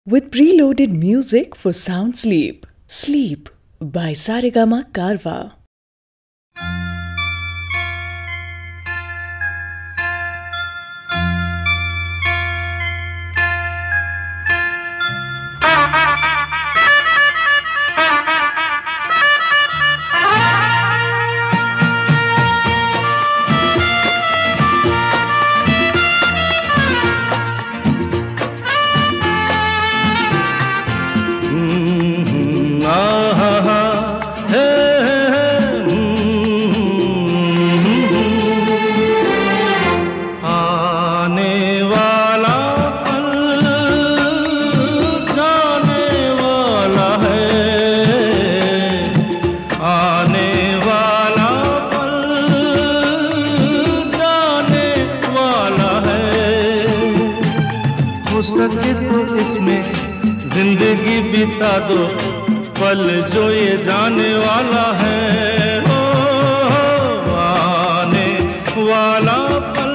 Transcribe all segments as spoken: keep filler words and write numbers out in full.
with preloaded music for sound sleep. Sleep by Saregama Karwa. सके तो इसमें जिंदगी बिता दो, पल जो ये जाने वाला है। ओ, आने वाला पल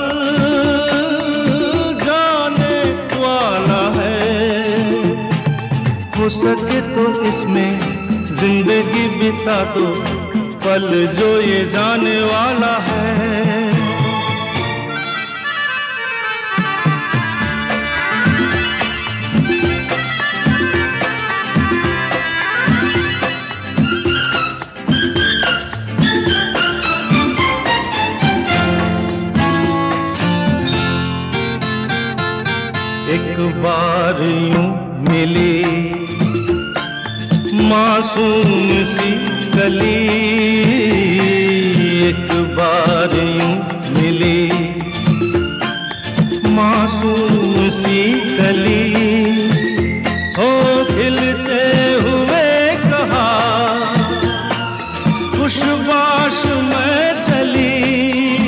जाने वाला है। हो सके तो इसमें जिंदगी बिता दो, पल जो ये जाने वाला है। एक बार यूं मिली मासूम सी कली, एक बार यूं मिली मासूम सी कली, हो खिलते हुए कहा खुशबाश में चली।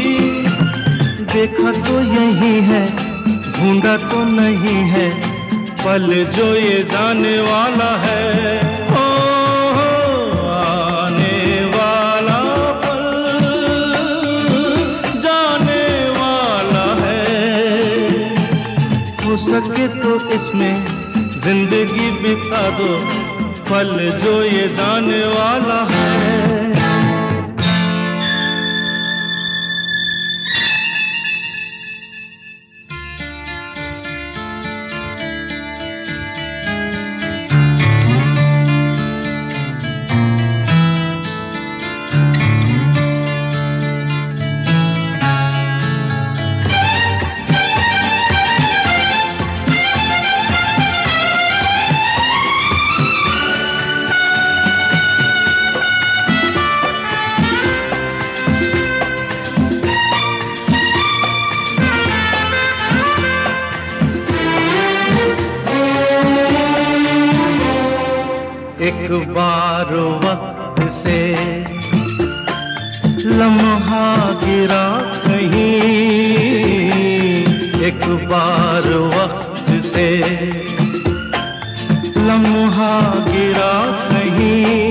देखा तो यही है, ढूंढा तो नहीं है, पल जो ये जाने वाला है। ओ, आने वाला पल जाने वाला है। हो सके तो इसमें जिंदगी बिता दो, पल जो ये जाने वाला है। एक बार वक्त से लम्हा गिरा कहीं, एक बार वक्त से लम्हा गिरा कहीं,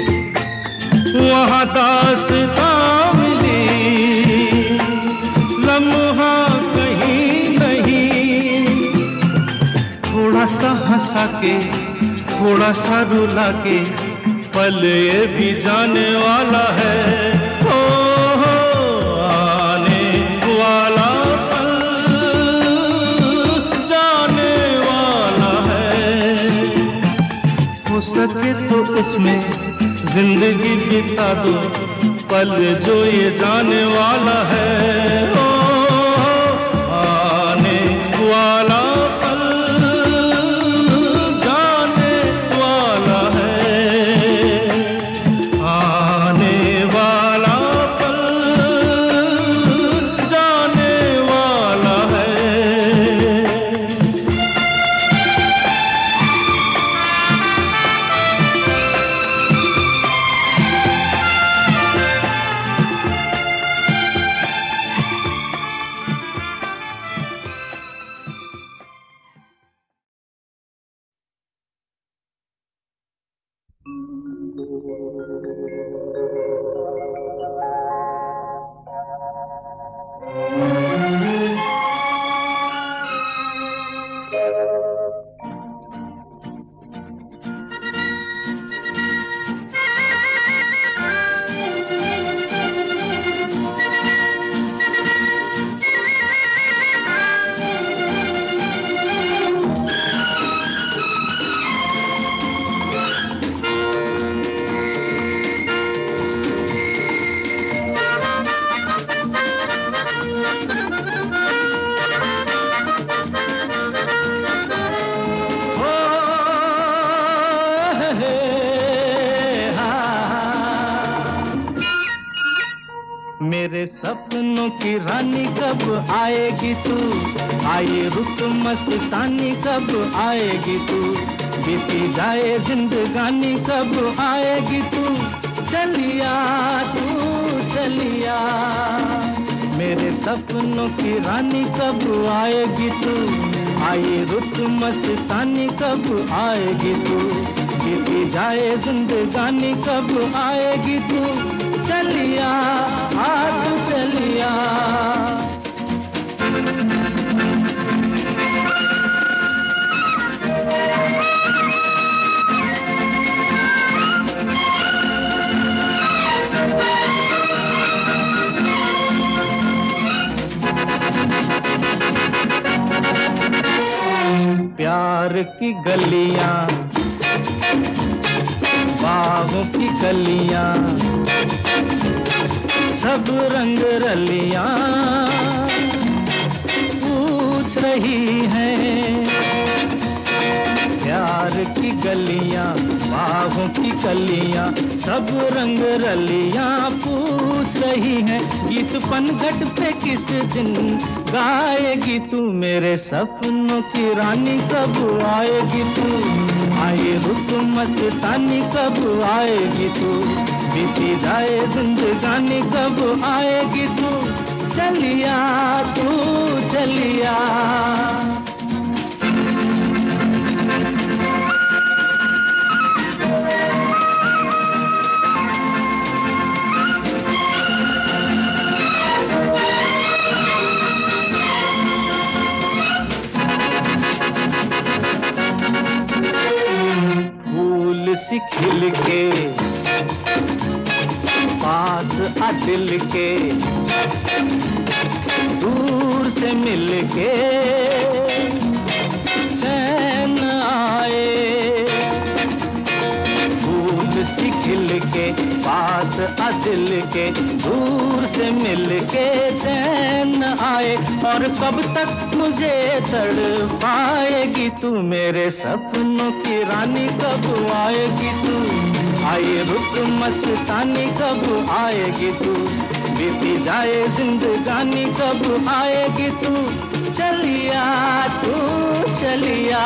वहाँ दास्तां मिली लम्हा कहीं नहीं। थोड़ा सा हंसा के थोड़ा सा रुला के, पल ये भी जाने वाला है। ओ, आने वाला पल जाने वाला है। हो सके तो इसमें जिंदगी बिता दो, पल जो ये जाने वाला है। ओ, आने वाला सपनों की रानी कब आएगी तू, आए रुत मस्तानी कब आएगी तू, बीती जाए जिंदगानी कब आएगी तू, चलिया तू चलिया, मेरे सपनों की रानी कब आएगी तू, आए रुत मस्तानी कब आएगी तू, बीती जाए जिंदगानी कब आएगी तू, चलिया आ तू चलिया। प्यार की गलियां, बाहों की कलियां, सब रंग रलियां पूछ रही हैं, प्यार की गलियां, बाहों की कलियां, सब रंग रलियां पूछ रही हैं, गीत पनघट पे किस दिन गाएगी तू, मेरे सपनों की रानी कब आएगी तू, आए रुत मस्तानी कब आएगी तू, बीती जाए जिंदगानी कब आएगी तू, चलिया तू चलिया। फूल सी खिल के पास आ दिल के, दूर से मिल के चैन आए, फूल सी खिल के पास आ दिल के, दूर से मिल के चैन आए, और कब तक मुझे तड़पाएगी तू, मेरे सपनों की रानी कब आएगी तू, आए रुत मस्तानी कब आएगी तू, बीती जाए जिंदगानी कब आएगी तू, चलिया तू चलिया।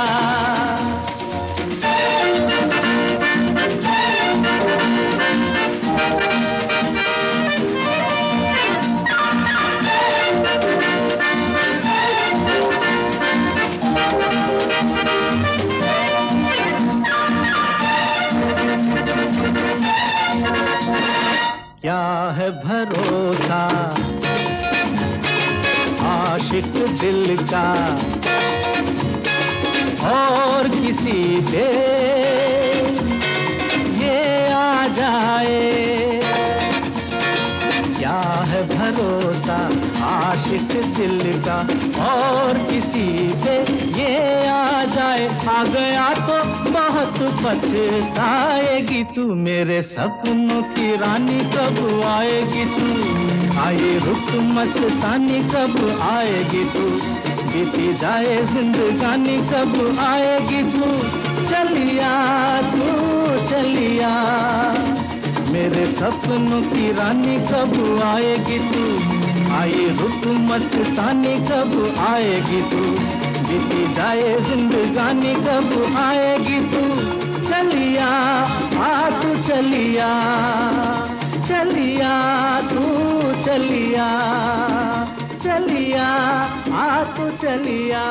क्या है भरोसा आशिक दिल का और किसी पे ये आ जाए, क्या है भरोसा आशिक दिल का और किसी पे ये आ जाए, आ गया तो बहुत पछताएगी तू, मेरे सपनों की रानी कब आएगी तू, आए रुत मस्तानी कब आएगी तू, बीती जाए जिंदगानी कब आएगी तू, चलिया तू चलिया, मेरे सपनों की रानी कब आएगी तू, आए रुत मस्तानी कब आएगी तू, बीती जाए जिंदगानी कब आएगी तू, चलिया आ तू चलिया, चलिया तू चलिया, चलिया आ तू चलिया।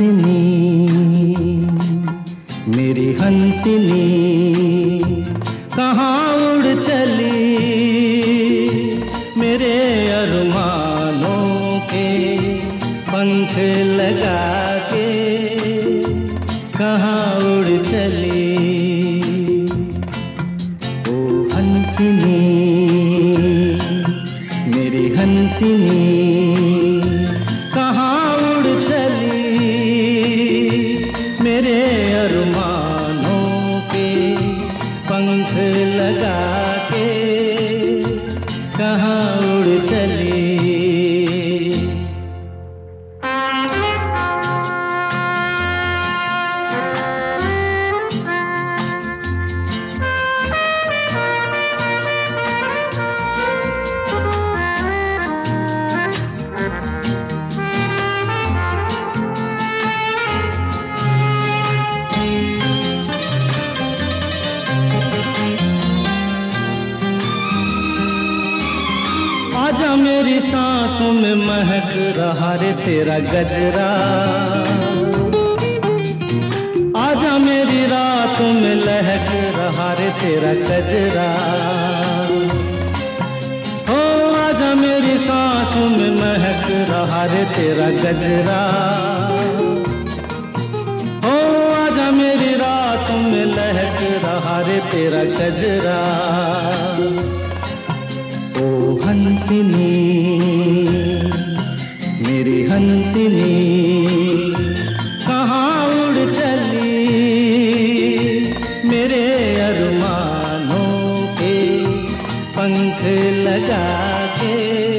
हंसनी मेरी हंसनी कहाँ उड़ चली मेरे अरमानों के पंख लगा के कहाँ उड़ चली ओ हंसनी मेरी हंसनी कहाँ उड़ चली मेरे अरमानों के पंख लगा के कहाँ उड़ चली। आजा मेरी सांसों में महक रहा रे तेरा गजरा, आजा मेरी रातों में लहक रहा रे तेरा गजरा, ओ आजा मेरी सांसों में महक रहा रे तेरा गजरा, ओ आजा मेरी रातों में लहक रहा रे तेरा गजरा। ओ हंसनी मेरी हंसनी कहाँ उड़ चली मेरे अरमानों के पंख लगा के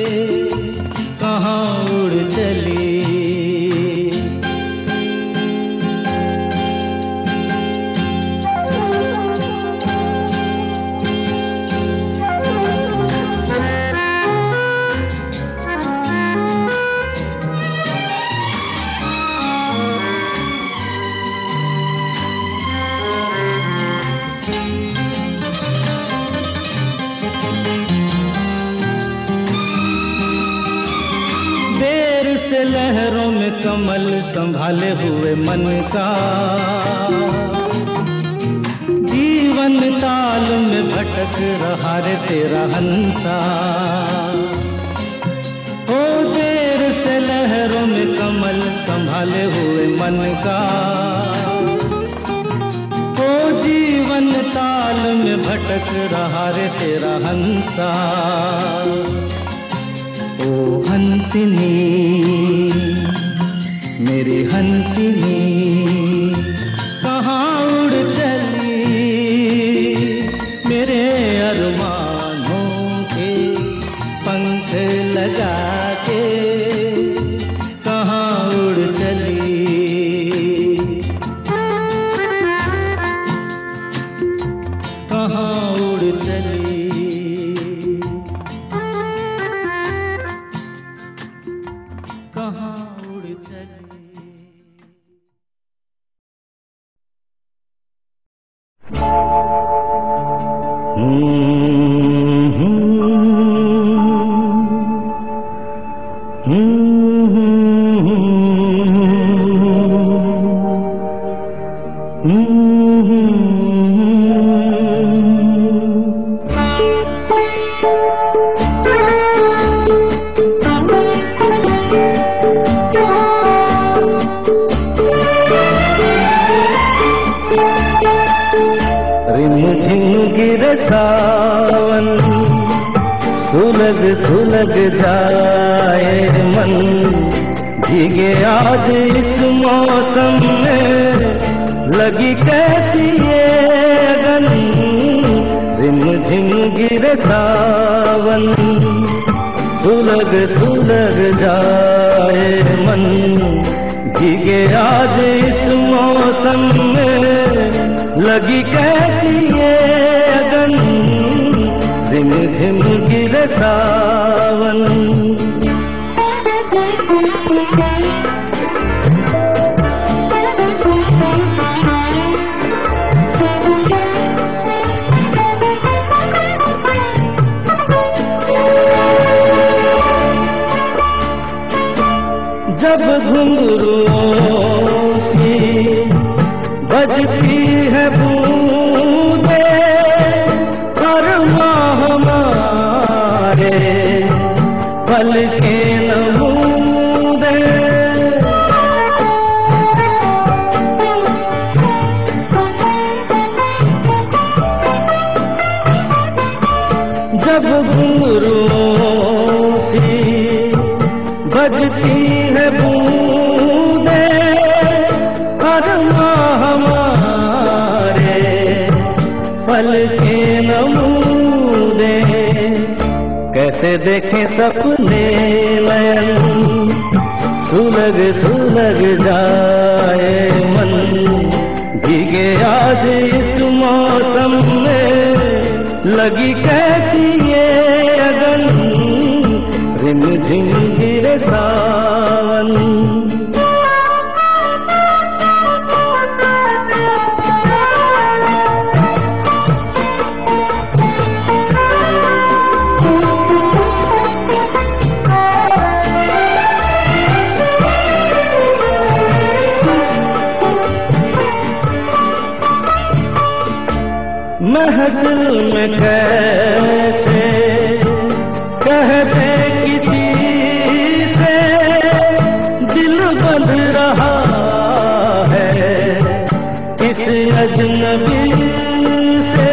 कहाँ उड़ चली। लहरों में कमल संभाले हुए मन का जीवन ताल में भटक रहा रे तेरा हंसा, ओ देर से लहरों में कमल संभाले हुए मन का, ओ जीवन ताल में भटक रहा रे तेरा हंसा। ओ हंसनी मेरी हंसनी कहाँ उड़ चली मेरे अरमानों के पंख लगा के कहाँ उड़ चली। कहाँ उड़ चली। कहाँ उड़ चली। सावन सुलग सुलग जाए मन भीगे आज इस मौसम में लगी कैसी ये अगन रिम झिम गिरे सावन सुलग सुलग जाए मन भीगे आज इस मौसम में लगी कैसी ये अगन रिम झिम गिरे सावन। जब घुंघरुओं बजती है बूंदे हर माह हमारे पल के नमूदे। जब घुंघरूओं सी बजती है बूंदे हर माह हमारे पल के नमूदे। कैसे देखें सपने नयन सुलग सुलग जाए मन। भीगे आज इस मौसम में लगी कैसी ये अगन। रिमझिम गिरे सावन महफिल में कैसे कह दे किसी से दिल बंध रहा है किस अजनबी से।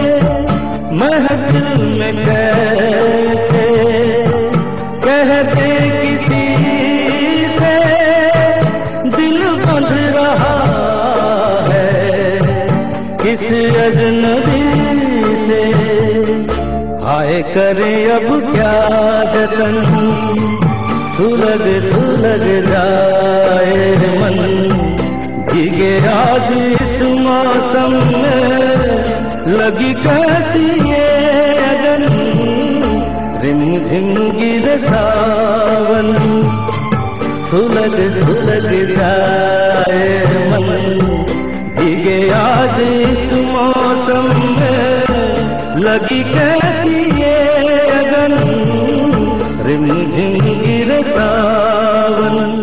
महफिल में कैसे कह दे किसी से दिल बंध रहा है किस अजनबी से। हाय करे अब क्या जतन सुलग सुलग जाए मन। भीगे आज इस मौसम में लगी कैसी ये अगन। रिमझिम गिरे सावन सुलग सुलग जाए मन। भीगे आज इस मौसम में लगी कैसी ये अगन। रिमझिम गिरे सावन।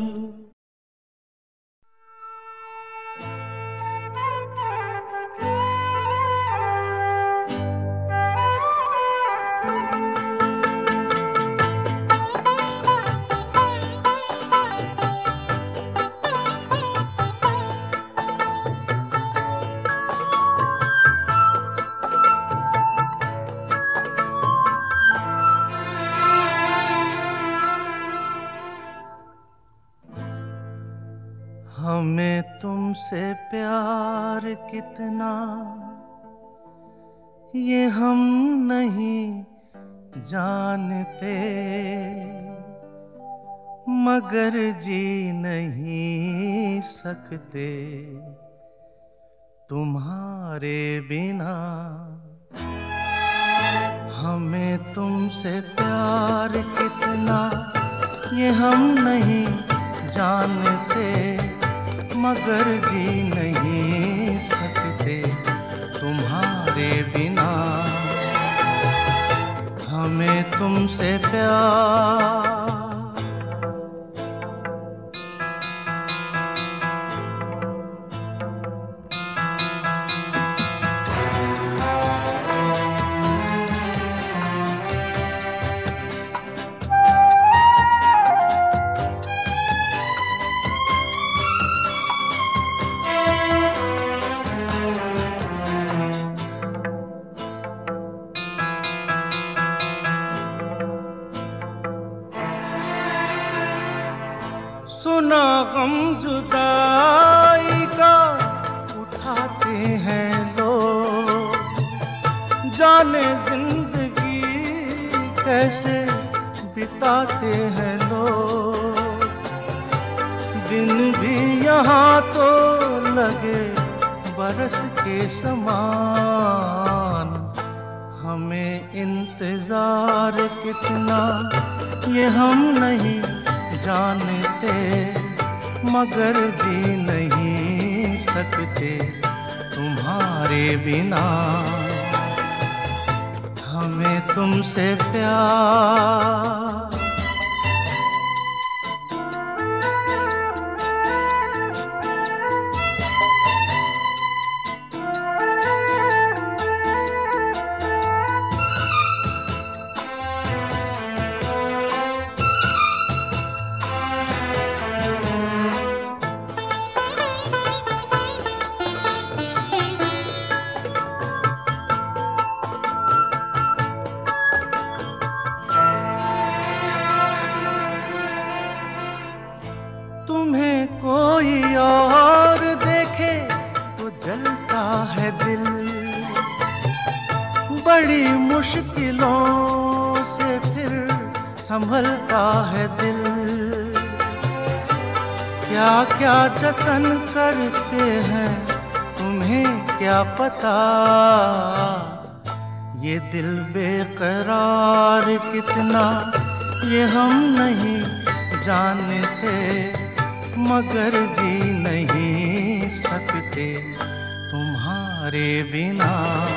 हमें तुमसे प्यार कितना ये हम नहीं जानते। मगर जी नहीं सकते तुम्हारे बिना। हमें तुमसे प्यार कितना ये हम नहीं जानते। मगर जी नहीं सकते तुम्हारे बिना। हमें तुमसे प्यार सुना गम जुदाई का उठाते हैं लोग। जाने जिंदगी कैसे बिताते हैं लोग। दिन भी यहाँ तो लगे बरस के समान। हमें इंतजार कितना ये हम नहीं जानते। मगर जी नहीं सकते तुम्हारे बिना। हमें तुमसे प्यार मुश्किलों से फिर संभलता है दिल। क्या क्या जतन करते हैं तुम्हें क्या पता, ये दिल बेकरार कितना ये हम नहीं जानते, मगर जी नहीं सकते तुम्हारे बिना।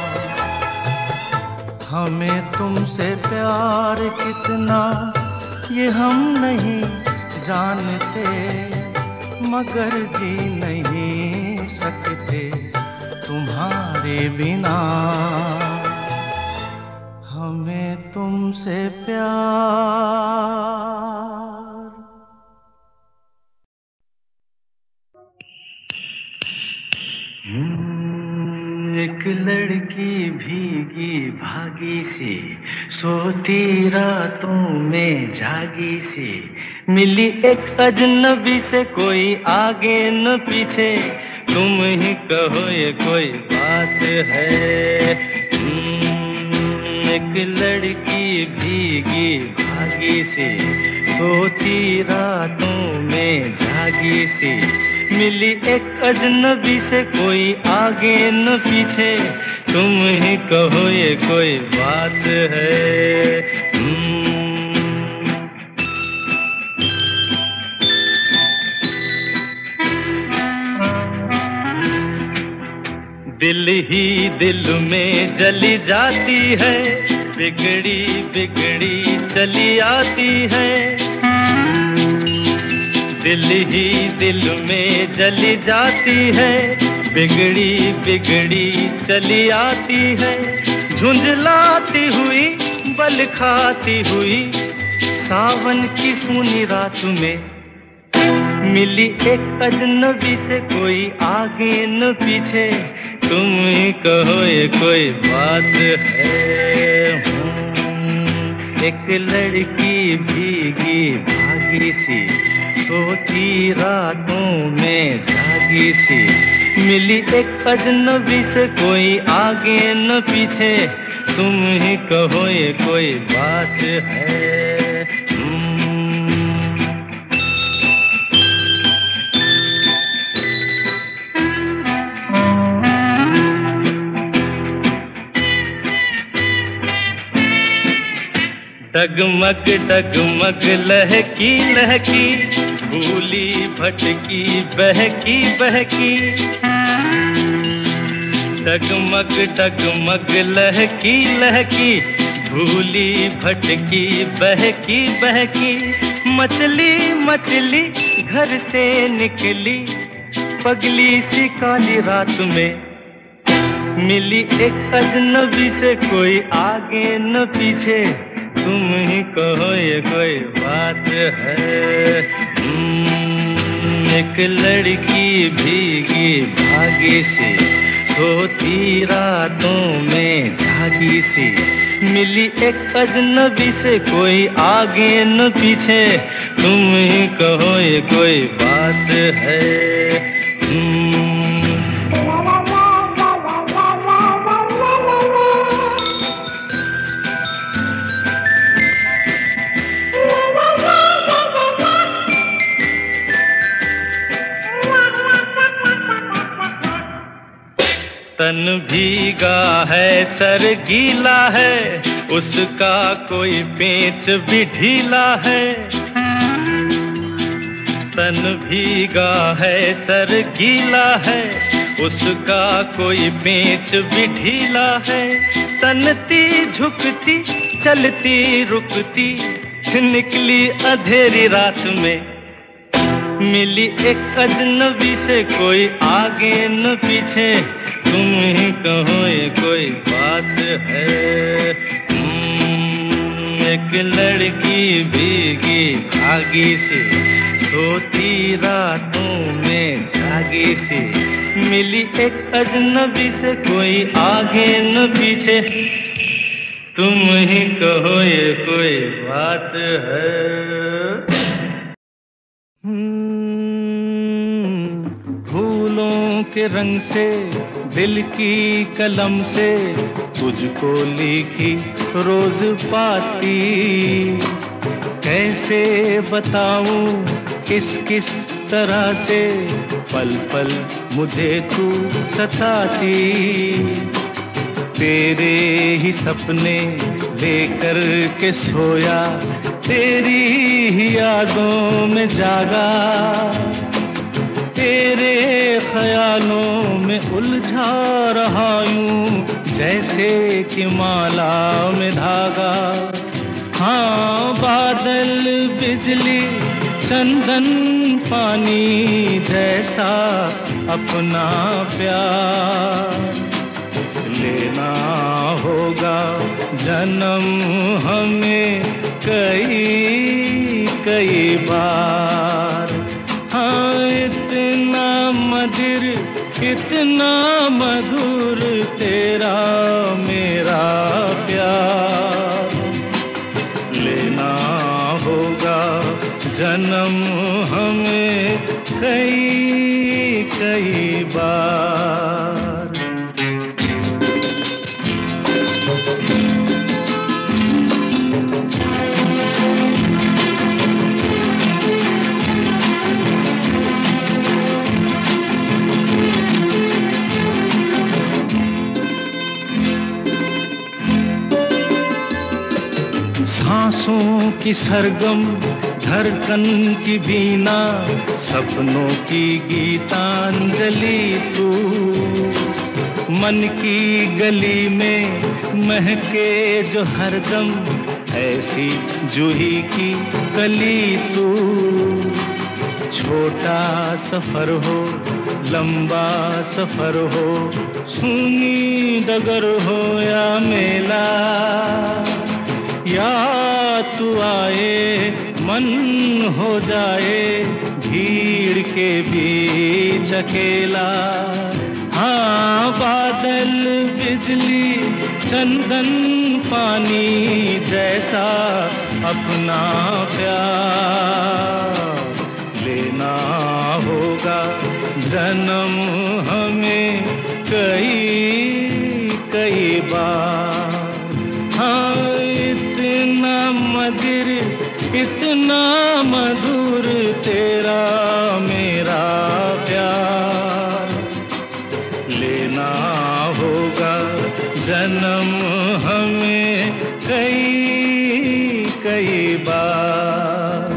हमें तुमसे प्यार कितना ये हम नहीं जानते, मगर जी नहीं सकते तुम्हारे बिना। हमें तुमसे प्यार। एक लड़की भीगी भागी सी, सोती रातों में जागी सी, मिली एक अजनबी से कोई आगे न पीछे, तुम ही कहो ये कोई बात है। एक लड़की भीगी भागी सी, सोती रातों में जागी सी, मिली एक अजनबी से कोई आगे न पीछे, तुम ही कहो ये कोई बात है। दिल ही दिल में जली जाती है, बिगड़ी बिगड़ी चली आती है। दिल ही दिल में जली जाती है, बिगड़ी बिगड़ी चली आती है। झुंझलाती हुई बल खाती हुई, सावन की सूनी रात में मिली एक अजनबी से कोई आगे न पीछे, तुम ही कहो ये कोई बात है। एक लड़की भीगी भागी सी, सोती रातों में जागी सी, मिली एक अजनबी से कोई आगे न पीछे, तुम ही कहो ये कोई बात है। डगमग डगमग लहकी लहकी, भूली भटकी बहकी बहकी। डगमग डगमग लहकी लहकी, भूली भटकी बहकी बहकी। मछली मछली घर से निकली, पगली सी काली रात में, मिली एक अजनबी से कोई आगे न पीछे, तुम ही कहो ये कोई बात है। एक लड़की भीगी भागी सी, सोती रातों में जागी सी, मिली एक अजनबी से कोई आगे न पीछे, तुम ही कहो ये कोई बात है। तन भीगा है सर गीला है, उसका कोई पेच भी ढीला है। तन भीगा है सर गीला है, उसका कोई पेच भी ढीला है। तनती झुकती चलती रुकती, निकली अंधेरी रात में, मिली एक अजनबी से कोई आगे न पीछे, तुम ही कहो ये कोई बात है। एक लड़की भीगी भागी सी, सोती रातों में जागी सी, मिली एक अजनबी से कोई आगे न पीछे, तुम ही कहो ये कोई बात है। फूलों के रंग से, दिल की कलम से तुझको लिखी रोज पाती। कैसे बताऊं किस किस तरह से पल पल मुझे तू सताती। तेरे ही सपने लेकर के सोया, तेरी ही यादों में जागा, तेरे ख्यालों में उलझा रहा यूं जैसे कि माला में धागा। हाँ, बादल बिजली चंदन पानी जैसा अपना प्यार लेना होगा जन्म हमें कई कई बार। हाँ, इतना मधुर इतना मधुर तेरा मेरा प्यार लेना होगा जन्म हमें कई कई बार। सांसों की सरगम धड़कन की बीना, सपनों की गीतांजलि तू। मन की गली में महके जो हरदम ऐसी जूही की कली तू। छोटा सफर हो लंबा सफर हो, सूनी डगर हो या मेला, या तू आए मन हो जाए भीड़ के बीच अकेला। हाँ, बादल बिजली चंदन पानी जैसा अपना प्यार लेना होगा जन्म हमें कई कई बार। हाँ, इतना मधुर इतना मधुर तेरा मेरा प्यार लेना होगा जन्म हमें कई कई बार।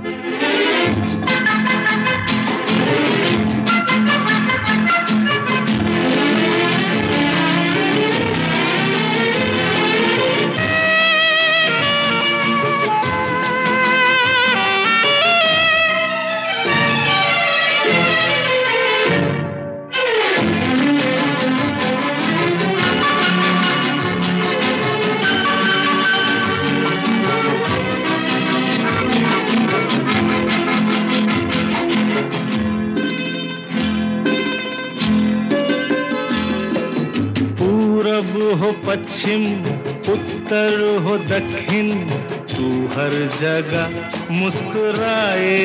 हो पश्चिम उत्तर हो दक्षिण, तू हर जगह मुस्कुराए।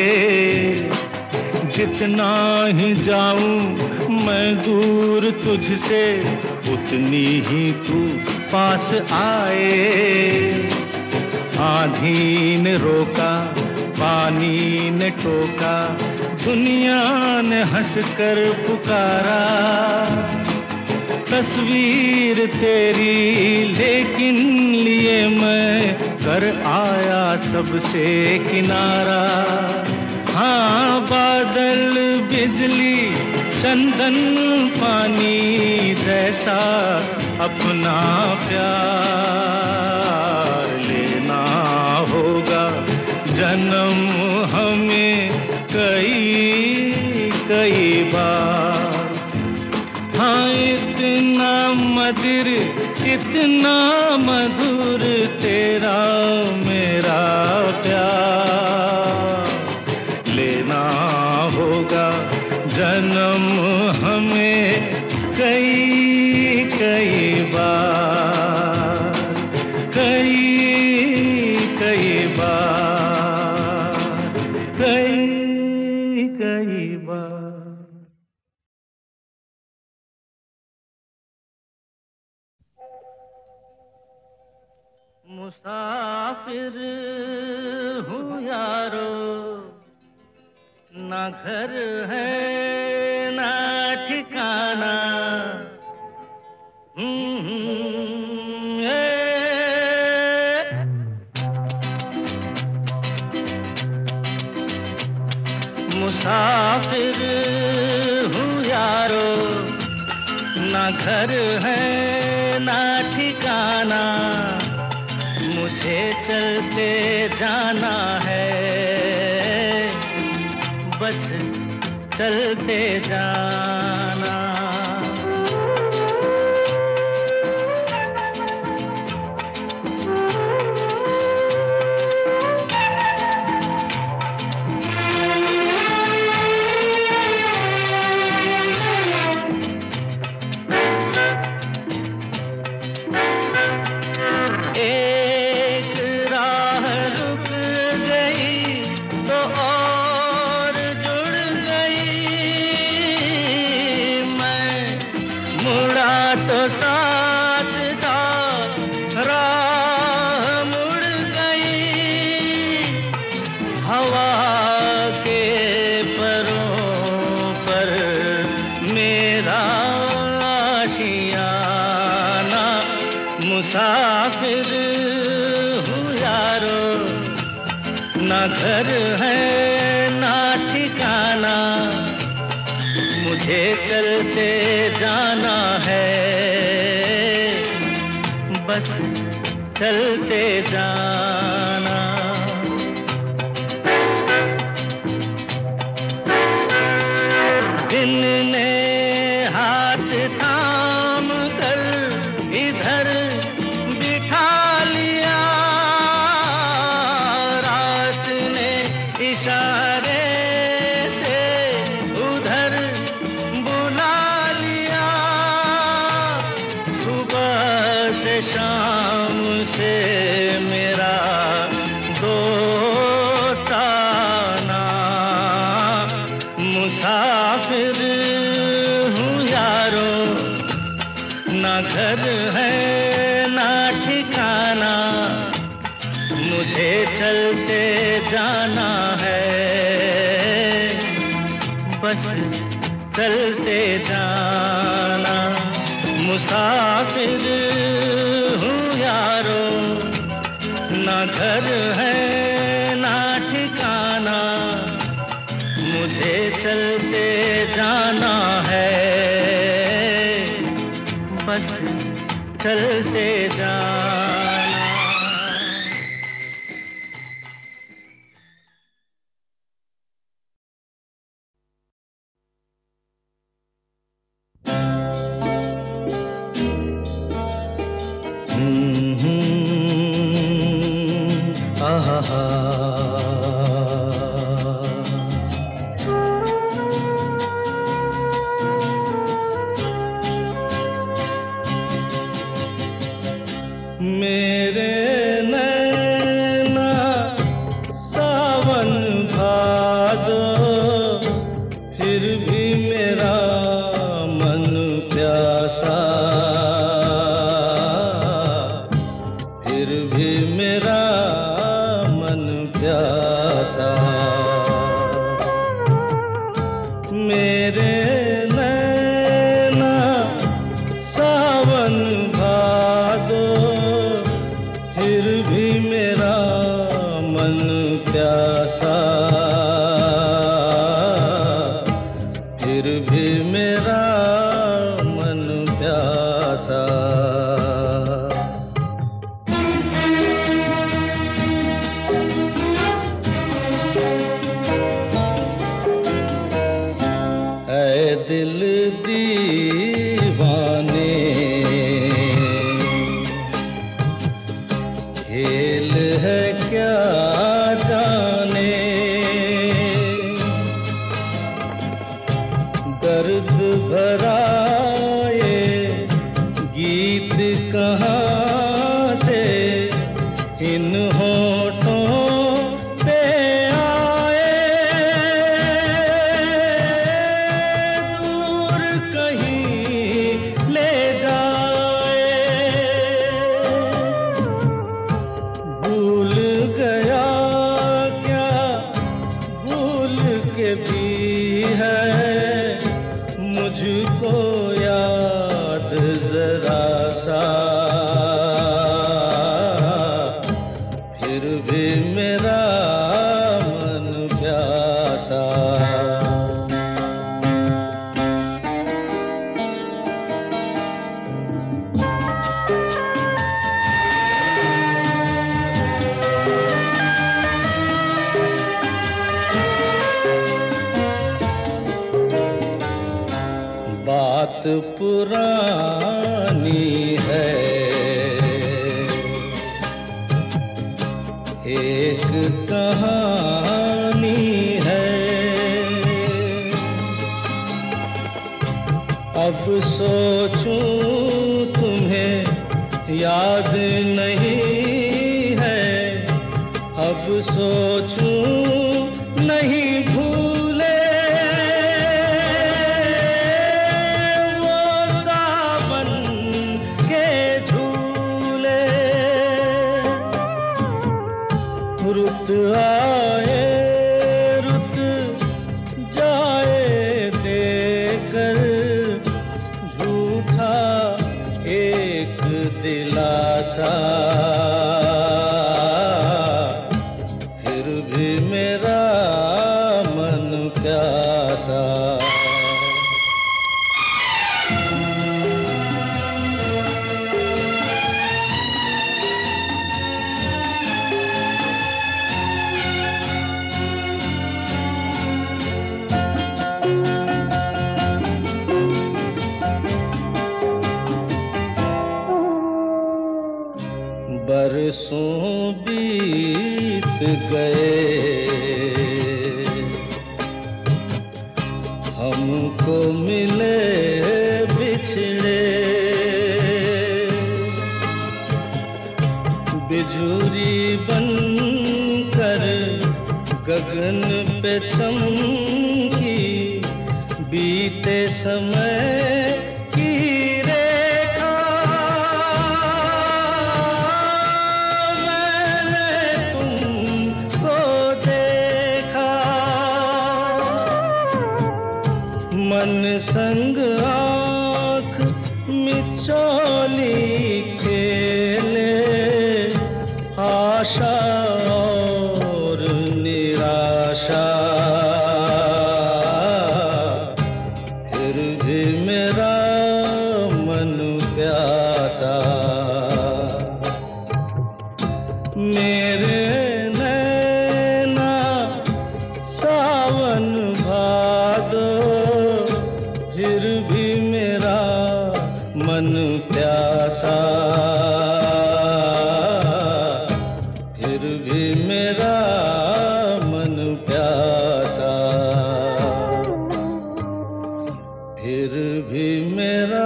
जितना ही जाऊं मैं दूर तुझसे, उतनी ही तू पास आए। आंधी ने रोका पानी ने टोका, दुनिया ने हंसकर पुकारा। तस्वीर तेरी लेकिन लिए मैं कर आया सबसे किनारा। हाँ, बादल बिजली चंदन पानी जैसा अपना प्यार लेना होगा जन्म हमें कई कई बार। हाँ, इतना मधुर इतना मधुर तेरा मेरा प्यार लेना होगा जन्म हमें कई कई बार कई कई बार कई कई बार। मुसाफिर हूँ यारो, ना घर है ना ठिकाना। मुसाफिर हूँ यारो, ना घर है ना ठिकाना। मुझे चलते जाना है, बस चलते जाना। मुसाफिर हूँ यारो, ना घर है ना ठिकाना। मुझे चलते जाना है, बस चलते जाना। दिन ने हाथ थाम कर इधर बिठा लिया, रात ने इशारे से उधर बुला लिया। सुबह से शाम से मेरा दोस्ताना। मुसाफिर हूँ यारो, ना घर है ना ठिकाना। मुझे चलते जाना है, बस चलते जाना। मुसाफिर हूँ यारो, ना घर है ना ठिकाना। मुझे चलते जाना है, बस चलते जाना। मेरे नैना सावन भादो, फिर भी मेरा मन प्यासा। फिर भी मेरा मन प्यासा। मेरे नैना सावन भादो, फिर भी मेरा मन प्यासा। फिर भी मेरा मन प्यासा। भी मेरा मन प्यासा। बात पुरानी है, एक कहानी है, अब सोचूं तुम्हें याद नहीं है, अब सोचूं नहीं भूले रुत आए रुत जाए देकर झूठा एक दिलासा, फिर भी मेरा मन प्यासा। बरसों बीत गए हमको मिले बिछड़े, बिजुरी बनकर गगन पे चमकी बीते समय मन संग आँख मिचौली खेले, आशा और निराशा, फिर भी मेरा मन प्यासा। मेरे नैना सावन भादो, फिर भी मेरा मन प्यासा, फिर भी मेरा मन प्यासा, फिर भी मेरा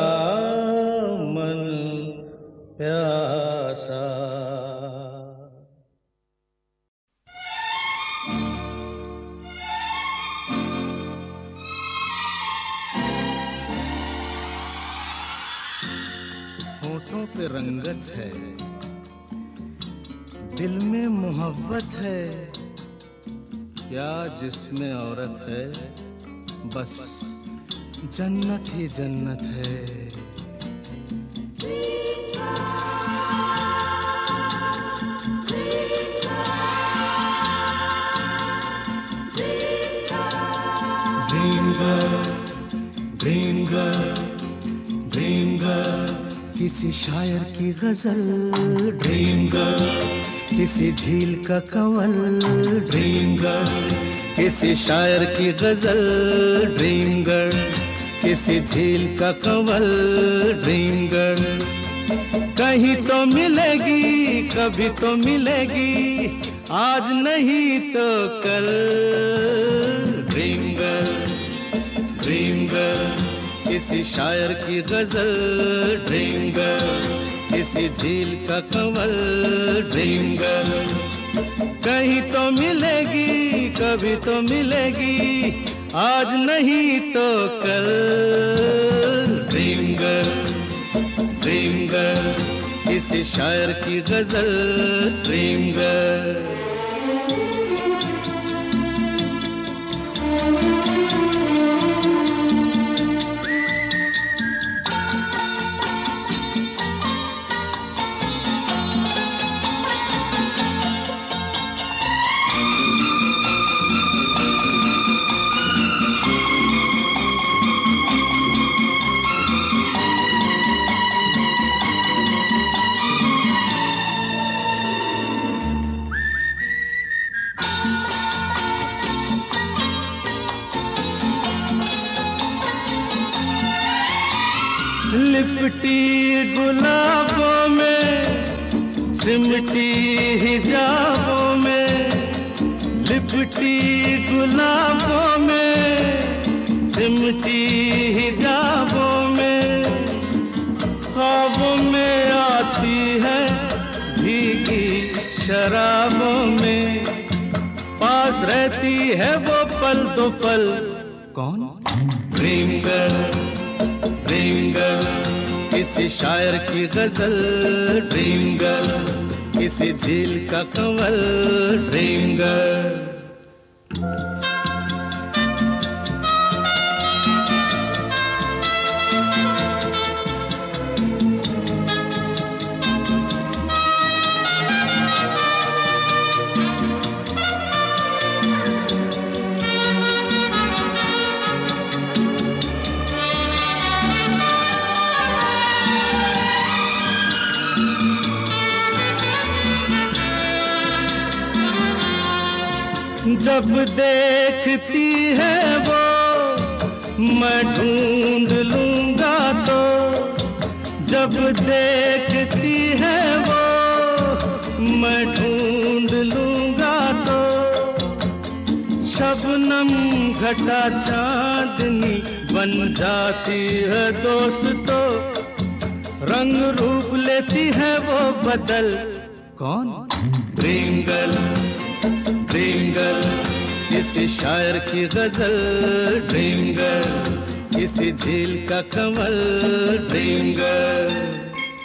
मन प्यासा। होठों पे रंगत है, दिल में मोहब्बत है, क्या जिसमें औरत है, बस जन्नत ही जन्नत है। Dream girl, dream girl, dream girl, किसी शायर की गजल, ड्रीम गर्ल, किसी झील का कंवल, ड्रीम गर्ल, किसी शायर की गजल, ड्रीम गर्ल, किसी झील का कंवल, ड्रीम गर्ल। कहीं तो मिलेगी, कभी तो मिलेगी, आज नहीं तो कल, ड्रीम गर्ल, ड्रीम गर्ल, किसी शायर की गजल, ड्रीम गर्ल, किसी झील का कंवल, ड्रीम गर्ल। कहीं तो मिलेगी, कभी तो मिलेगी, आज नहीं तो कल, ड्रीम गर्ल, ड्रीम गर्ल, किसी शायर की गजल, ड्रीम गर्ल। लिपटी गुलाबों में, सिमटी हिजाबों में, लिपटी गुलाबों में, सिमटी हिजाबों में, ख्वाबों में आती है भीगी शराबों में, पास रहती है वो पल दो पल। कौन? ड्रीम गर्ल, ड्रीम गर्ल, किसी शायर की गजल, ड्रीम गर्ल, किसी झील का कंवल, ड्रीम गर्ल। जब देखती है वो मैं ढूंढ लूंगा तो, जब देखती है वो मैं ढूंढ लूंगा तो, शबनम घटा चांदनी बन जाती है दोस्तो, रंग रूप लेती है वो बदल। कौन? ड्रीम गर्ल, ड्रीम गर्ल, किसी शायर की गजल, ड्रीम गर्ल, किसी झील का कंवल, ड्रीम गर्ल।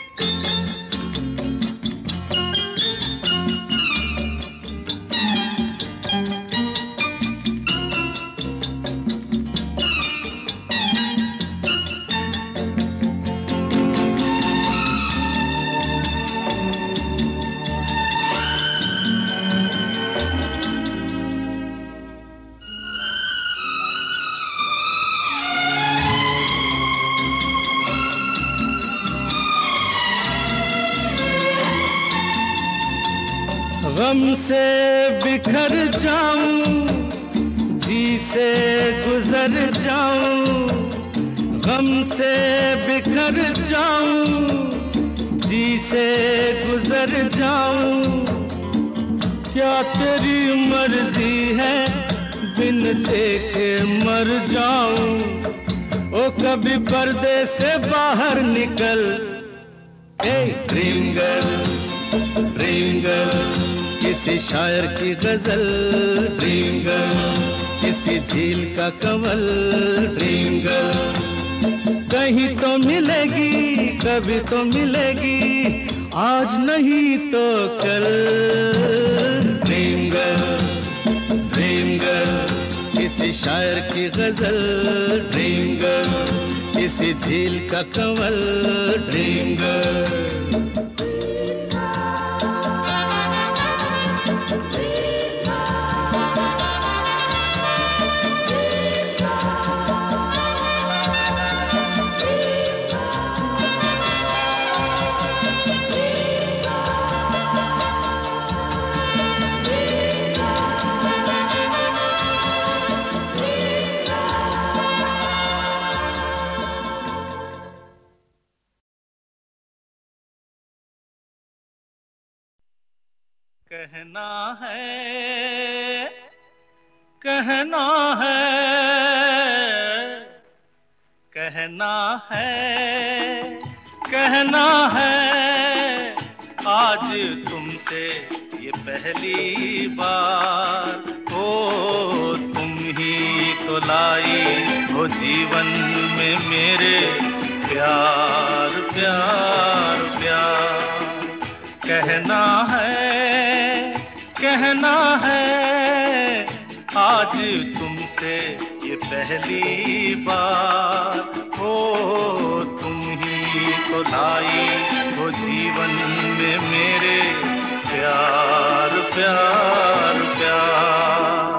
गम से बिखर जाऊं, जी से गुजर जाऊं, गम से बिखर जाऊं, जी से गुजर जाऊं, क्या तेरी मर्जी है बिन देखे मर जाऊं, ओ कभी पर्दे से बाहर निकल। ए ड्रीम गर्ल, ड्रीम गर्ल, किसी शायर की गजल, ड्रीम गर्ल, किसी झील का कंवल, ड्रीम गर्ल। कहीं तो मिलेगी, कभी तो मिलेगी, आज नहीं तो कल। ड्रीम गर्ल, ड्रीम गर्ल, किसी शायर की गजल, ड्रीम गर्ल, किसी झील का कंवल, ड्रीम गर्ल। कहना है, कहना है, कहना है, कहना है, आज तुमसे ये पहली बार, ओ तुम ही तो लाई हो जीवन में मेरे प्यार प्यार प्यार। कहना है, कहना है, आज तुमसे ये पहली बार, हो तुम ही तो लाई हो जीवन में मेरे प्यार प्यार प्यार।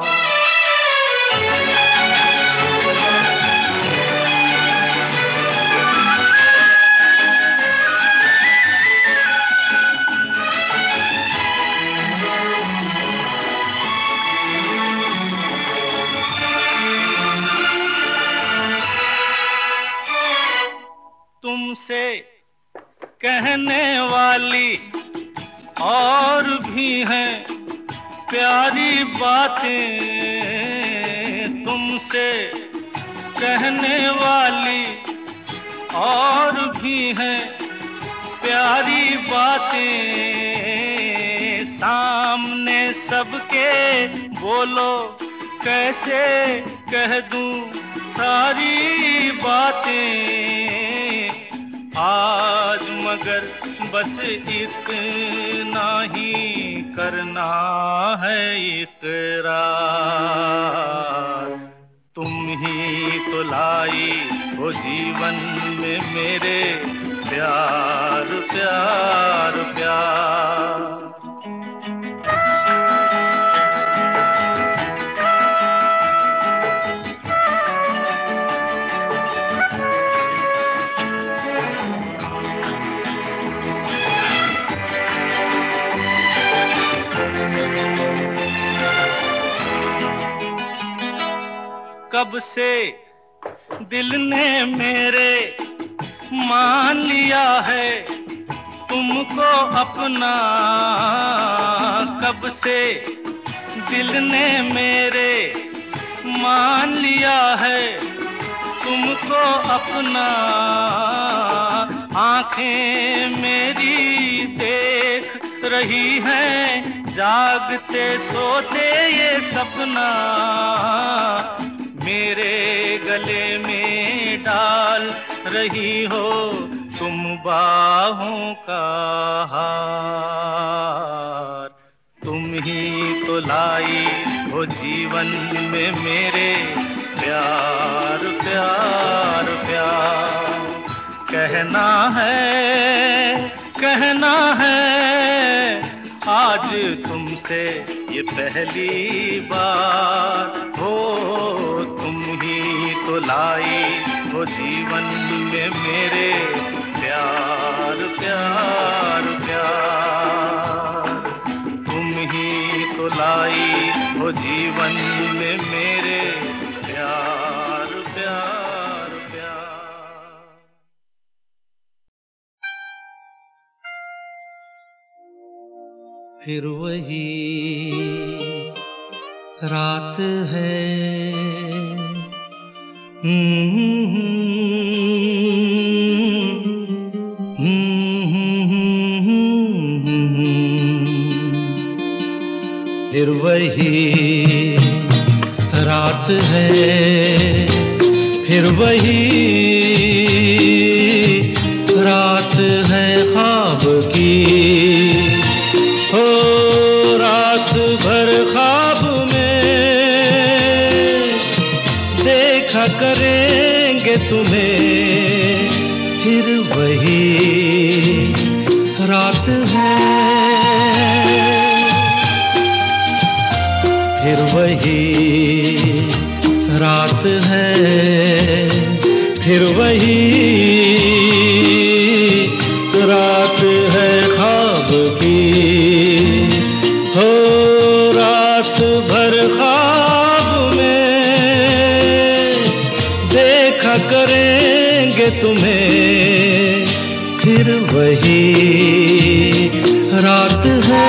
तुमसे कहने वाली और भी हैं प्यारी बातें, तुमसे कहने वाली और भी हैं प्यारी बातें। सामने सबके बोलो कैसे कह दूं सारी बातें। आज मगर बस इतना ही करना है इकरार, तुम ही तो लाई हो जीवन में मेरे प्यार प्यार प्यार। कब से दिल ने मेरे मान लिया है तुमको अपना, कब से दिल ने मेरे मान लिया है तुमको अपना। आंखें मेरी देख रही हैं जागते सोते ये सपना, मेरे गले में डाल रही हो तुम बाहों का हार। तुम ही तो लाई हो जीवन में मेरे प्यार प्यार प्यार। कहना है कहना है आज तुमसे ये पहली बार हो, तुम ही तो लाई हो जीवन में मेरे प्यार प्यार प्यार। तुम ही तो लाई हो जीवन में मेरे प्यार प्यार प्यार। फिर वही रात है, फिर वही रात है, फिर वही रात है ख्वाब की। हो रात भर ख्वाब में देखा करेंगे तुम्हें, फिर वही रात है, फिर वही रात है, फिर वही रात है ख्वाब की। हो रात भर ख्वाब में देखा करेंगे तुम्हें, फिर वही रात है।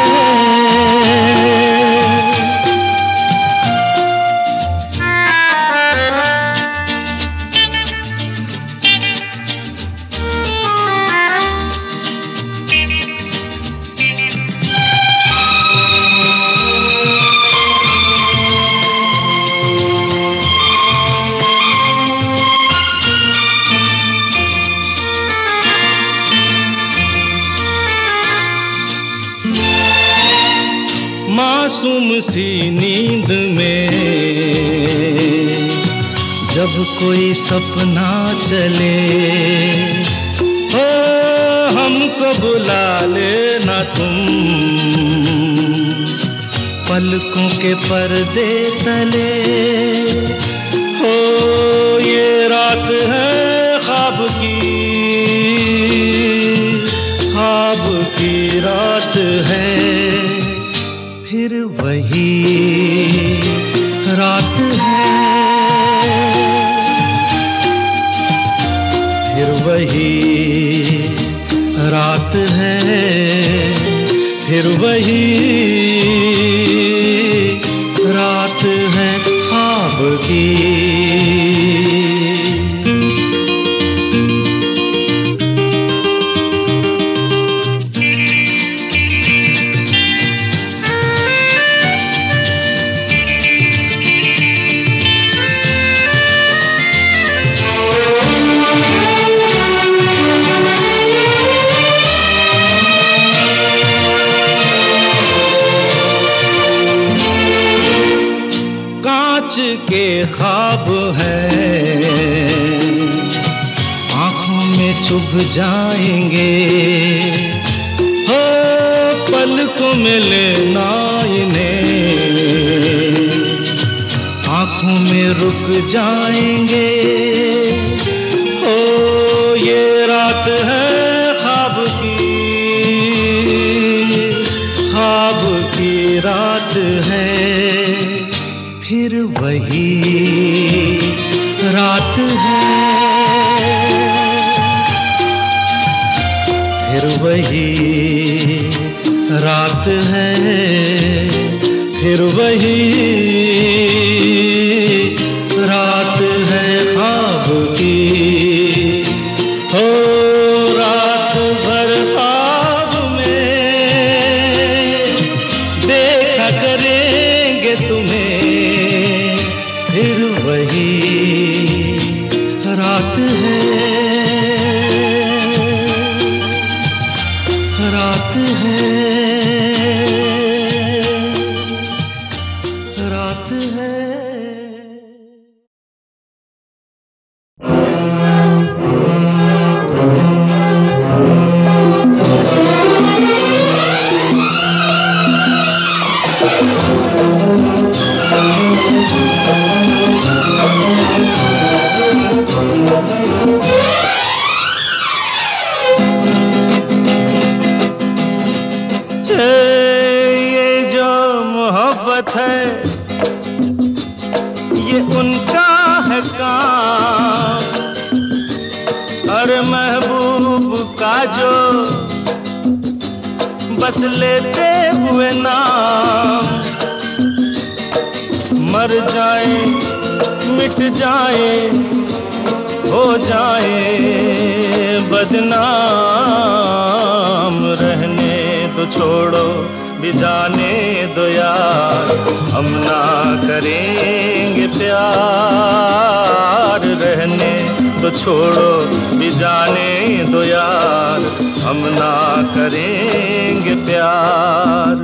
मासूम सी नींद में जब कोई सपना चले, हो हमको बुला लेना तुम पलकों के पर्दे तले। हो ये रात है ख्वाब की, ख्वाब की रात है, फिर वही रात है, फिर वही रात है फिर वही रात है ख्वाब की। के ख्वाब है आँखों में चुभ जाएंगे, हो पलकों में लेना इन्हें आँखों में रुक जाएंगे। हो ये रात है ख्वाब की, ख्वाब की रात है फिर वही रात है, फिर वही रात है, फिर वही रात है ख्वाब की। हो रात भर ख्वाब में देखा करेंगे तुम्हें, फिर वही रात है, रात है, रात है। है ये उनका है काम, अरे महबूब का जो बस लेते हुए नाम, मर जाए मिट जाए हो जाए बदनाम, रहने तो छोड़ो भी जाने दो यार, हम ना करेंगे प्यार। रहने तो छोड़ो भी जाने दो यार, हम ना करेंगे प्यार।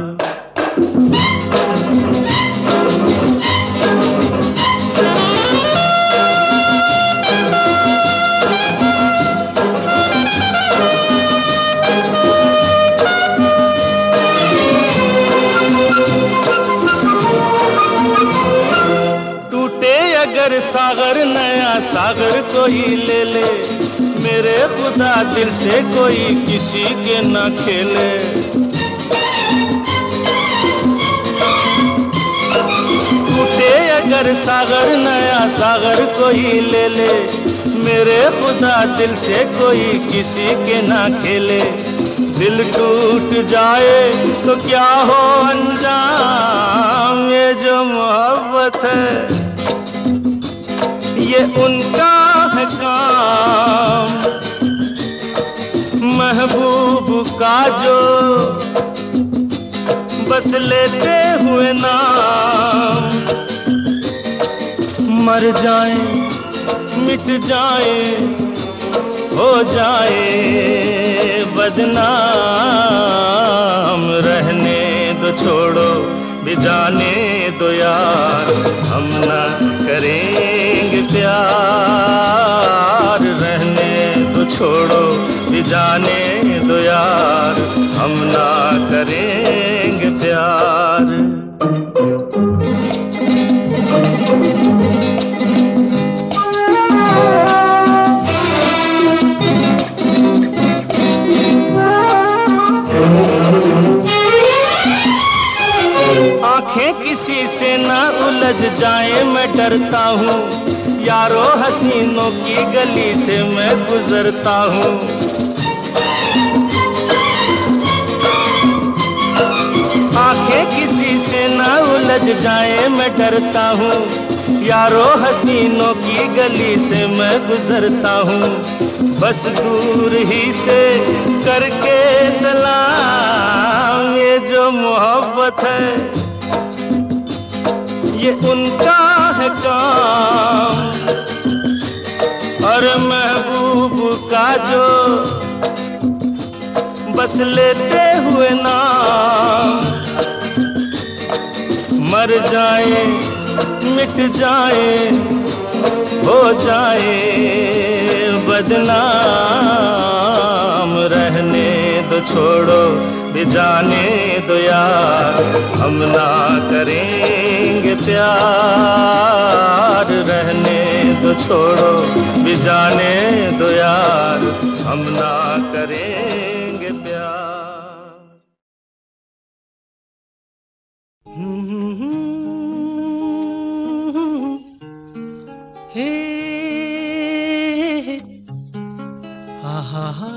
सागर नया सागर कोई ले ले, मेरे खुदा दिल से कोई किसी के न खेले। टूटे अगर सागर नया सागर कोई ले ले, मेरे खुदा दिल से कोई किसी के न खेले। दिल टूट जाए तो क्या हो अंजाम, ये जो मोहब्बत है ये उनका है काम, महबूब का जो बस लेते हुए नाम, मर जाए मिट जाए हो जाए बदनाम। रहने दो छोड़ो भी जाने दो यार, हम ना करेंगे प्यार। रहने दो छोड़ो भी जाने दो यार, हम ना करेंगे प्यार। आंखें किसी से ना उलझ जाए मैं डरता हूँ, यारों हसीनों की गली से मैं गुजरता हूँ। आंखें किसी से ना उलझ जाए मैं डरता हूँ, यारो हसीनों की गली से मैं गुजरता हूँ, बस दूर ही से करके सलाम। ये जो मोहब्बत है ये उनका है काम, और महबूब का जो बस लेते हुए नाम, मर जाए मिट जाए हो जाए बदनाम, रहने दो छोड़ो भी जाने दो यार, हम ना करेंगे प्यार। रहने दो छोड़ो भी जाने दो यार, हम ना करेंगे प्यार। हे हा हा हा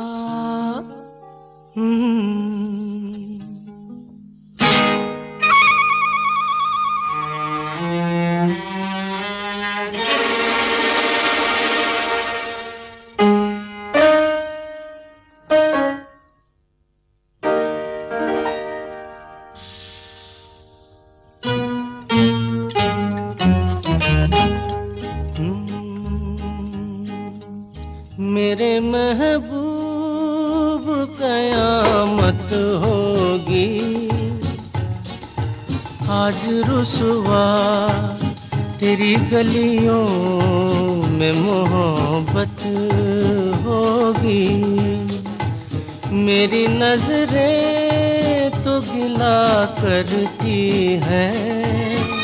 मेरे महबूब कयामत होगी, आज रुसवा तेरी गलियों में मोहब्बत होगी। मेरी नजरें तो गिला करती हैं,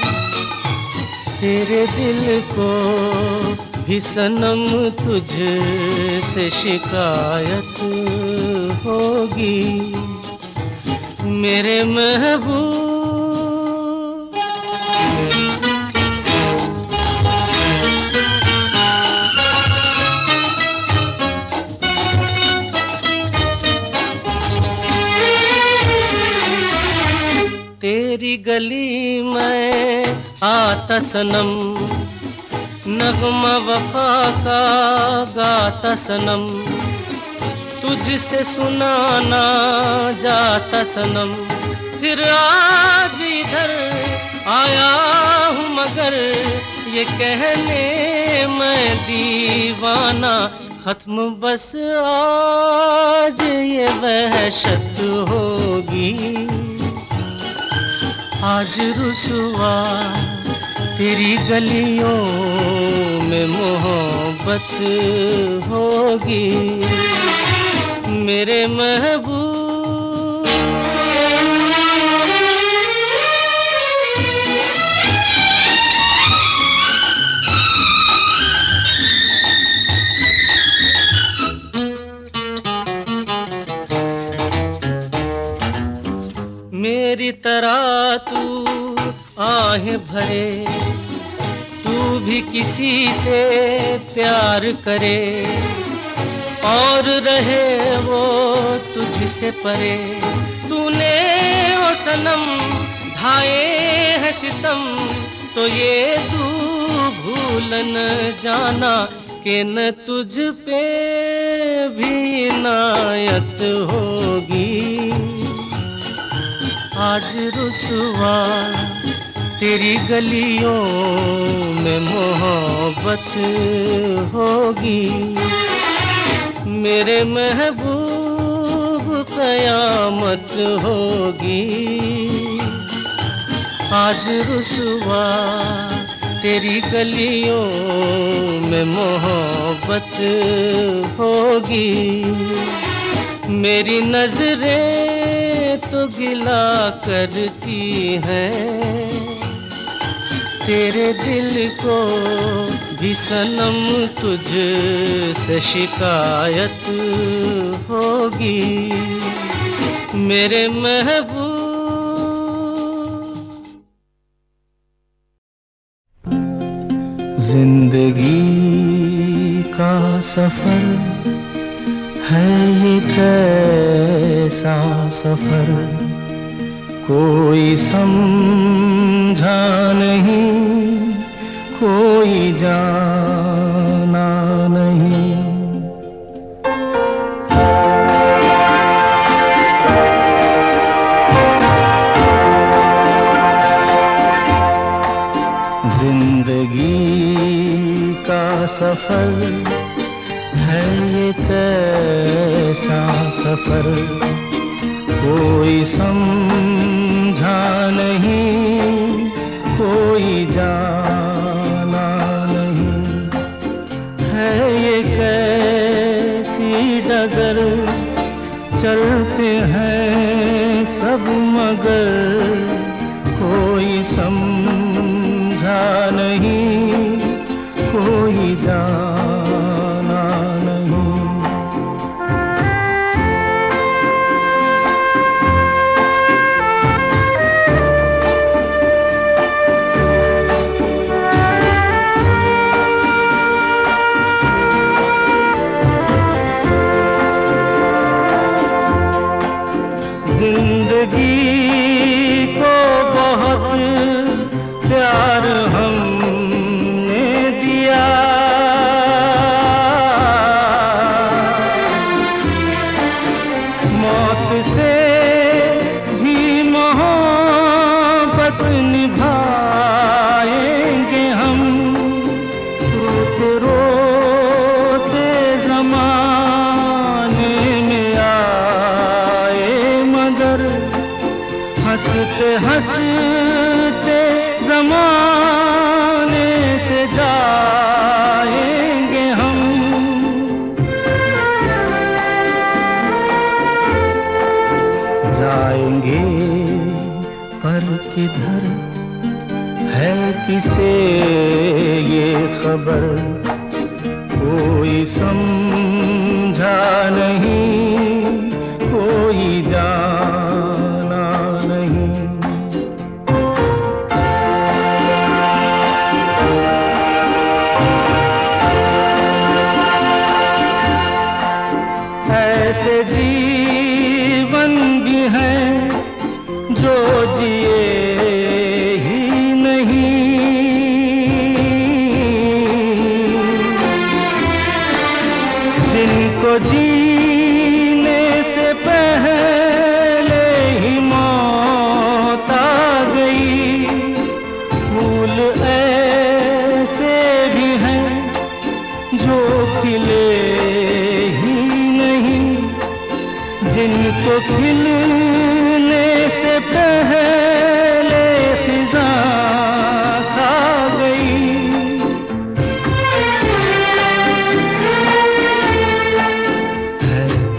तेरे दिल को भी सनम तुझसे शिकायत होगी। मेरे महबूब तेरी गली में आता सनम, नगमा वफा का गाता सनम, तुझसे सुनाना जाता सनम। फिर आज इधर आया हूँ मगर ये कहने मैं दीवाना, खत्म बस आज ये वहशत होगी। आज रुसवा तेरी गलियों में मोहब्बत होगी। मेरे महबूब मेरी तरह तू आहें भरे, तू भी किसी से प्यार करे, और रहे वो तुझसे परे। तूने वो सनम ढाए है सितम, तो ये तू भूल न जाना कि न तुझ पे भी इनायत होगी। आज रुसवा तेरी गलियों में मोहब्बत होगी। मेरे महबूब कयामत होगी। आज रुसवा तेरी गलियों में मोहब्बत होगी। मेरी नजरें तो गिला करती हैं, तेरे दिल को भी सनम तुझसे शिकायत होगी। मेरे महबूब जिंदगी का सफर है ये कैसा सफर, कोई समझा नहीं, कोई जाना नहीं। जिंदगी का सफर है ये कैसा सफर, कोई समझा नहीं, कोई जाना नहीं। है ये कैसी डगर, चलते हैं सब मगर कोई समझा नहीं, कोई जाना नहीं। जिंदगी को बहुत प्यार हमने दिया, मौत से भी मोहब्बत निभाएंगे हम। रोते रोते ज़माने में आए मगर, हंसते हंसते ज़माने से जाएंगे हम। जाएंगे पर किधर है किसे ये खबर, कोई समझा नहीं, कोई जाना नहीं। ऐसे जीवन भी हैं जो जिए ही नहीं, जिनको जीने से पहले ही मौत आ गई। फूल ऐसे भी हैं जो खिले ही नहीं, जिनको खिलने से पहले फिजा खा गई। है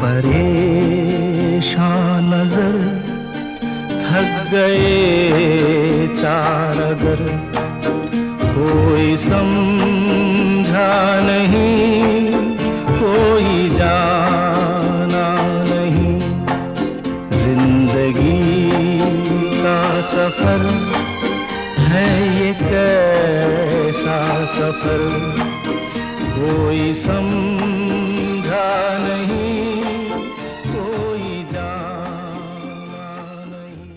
परेशान नजर, थक गए चार अगर, कोई समझा नहीं, कोई जाना नहीं। जिंदगी का सफर है ये कैसा सफर, कोई समझा नहीं, कोई जाना नहीं।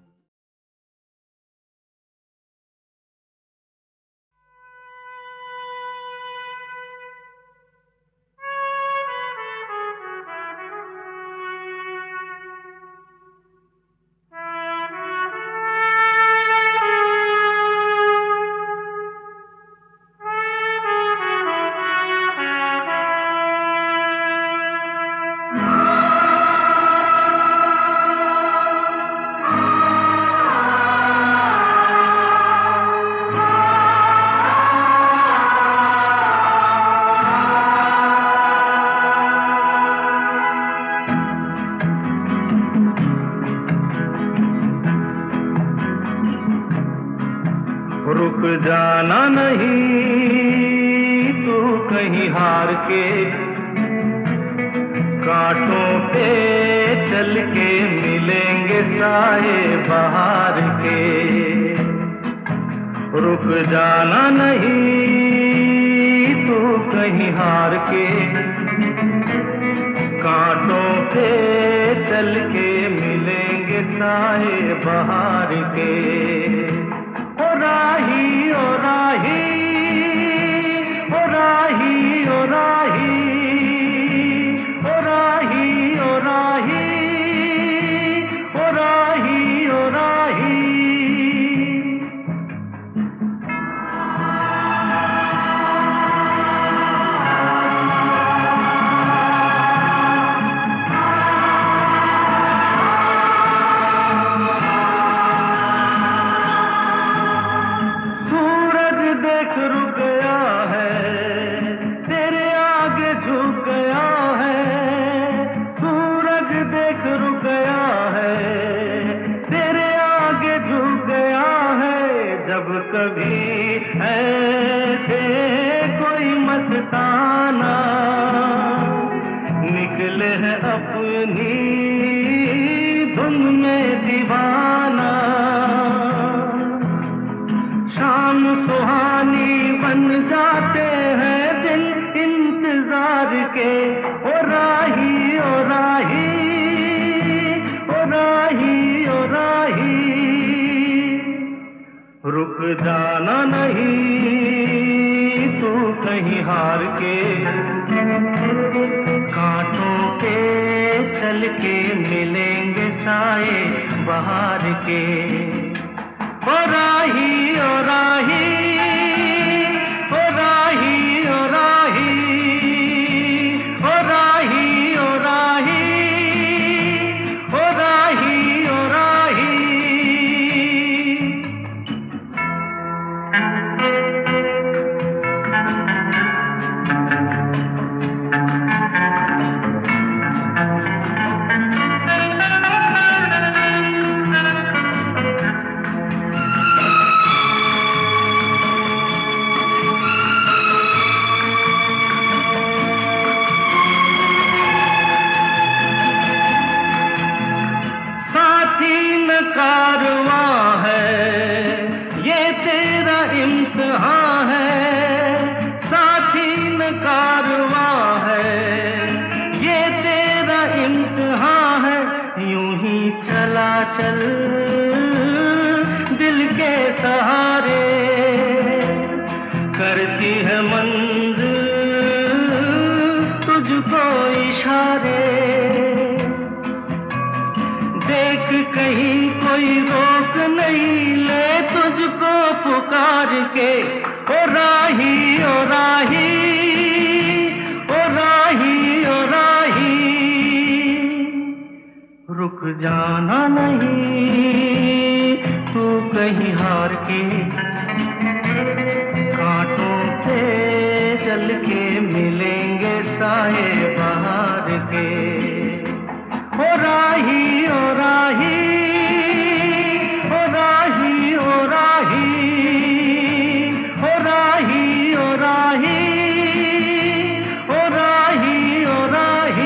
रुक जाना नहीं तू कहीं हार के, कांटों पे चल के मिलेंगे साए बहार के। रुक जाना नहीं तू कहीं हार के, कांटों पे चल के मिलेंगे साए बहार के। ओ राही ओ राही ओ राही ओ राही ओ राही ओ राही ओ राही ओ राही। रुक गया है तेरे आगे झुक गया है। सूरज देख रुक गया है तेरे आगे झुक गया है। जब कभी ऐसे कोई मस्ताना निकले है अपनी धुन में दीवाना। शाम सुहानी बन जाते हैं दिन इंतजार के। ओ राही ओ राही ओ राही ओ राही। रुक जाना नहीं तू कहीं हार के। कांटों पे चल के मिलेंगे साए बहार के। ओ राही ओ राही ओ राही ओ राही ओ राही ओ राही ओ राही ओ राही। कारवां है ये तेरा इम्तिहान है। साथी न कारवां है ये तेरा इम्तिहान है। यूं ही चला चल दिल के सहारे। करती है मंजिल तुझको इशारे। देख कहीं कोई रोक नहीं ले तुझको पुकार के। ओ राही ओ राही ओ राही ओ राही। रुक जाना नहीं तू कहीं हार के। कांटों पे चल के मिलेंगे साए बहार के। ओ राही ओ राही ओ राही ओ राही ओ राही ओ राही ओ राही ओ राही।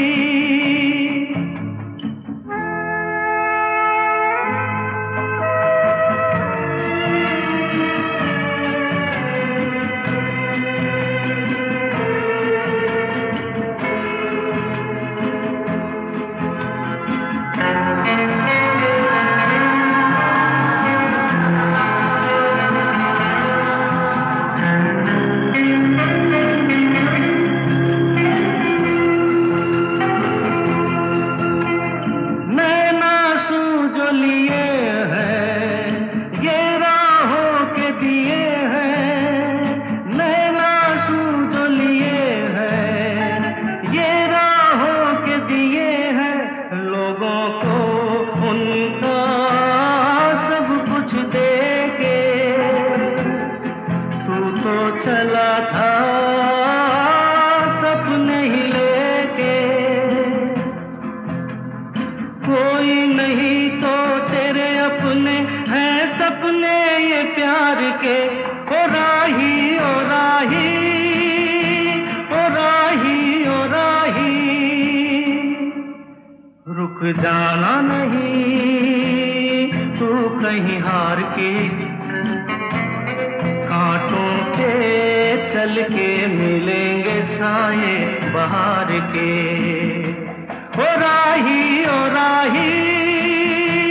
चला था सपने ही लेके। कोई नहीं तो तेरे अपने हैं सपने ये प्यार के। ओ राही ओ राही ओ राही ओ राही। रुक जाना नहीं तू कहीं हार के। कांटों पे चल के मिलेंगे साए बहार के। ओ राही ओ राही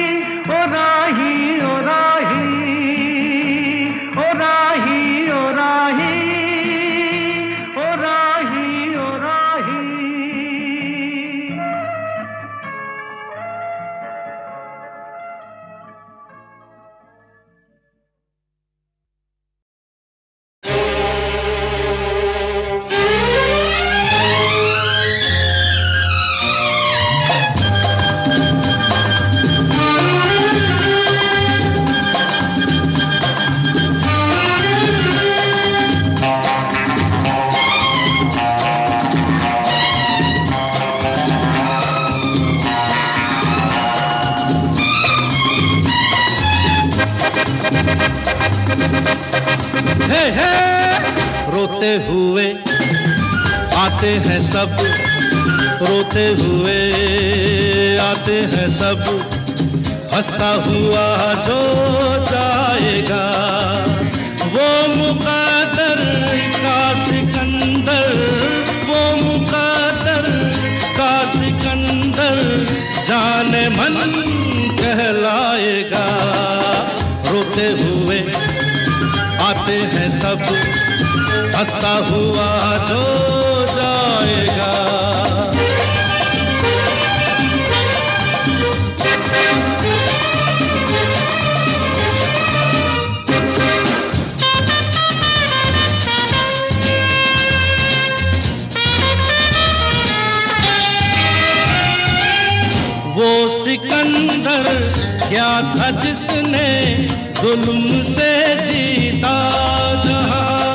है। रोते हुए आते हैं सब, रोते हुए आते हैं सब, हंसता हुआ जो जाएगा वो मुक़द्दर का सिकंदर, वो मुक़द्दर का सिकंदर जाने मन कहलाएगा। रोते हुए आते हैं सब, हंसता हुआ जो जाएगा। वो सिकंदर क्या था जिसने जुल्म से जीता जहां,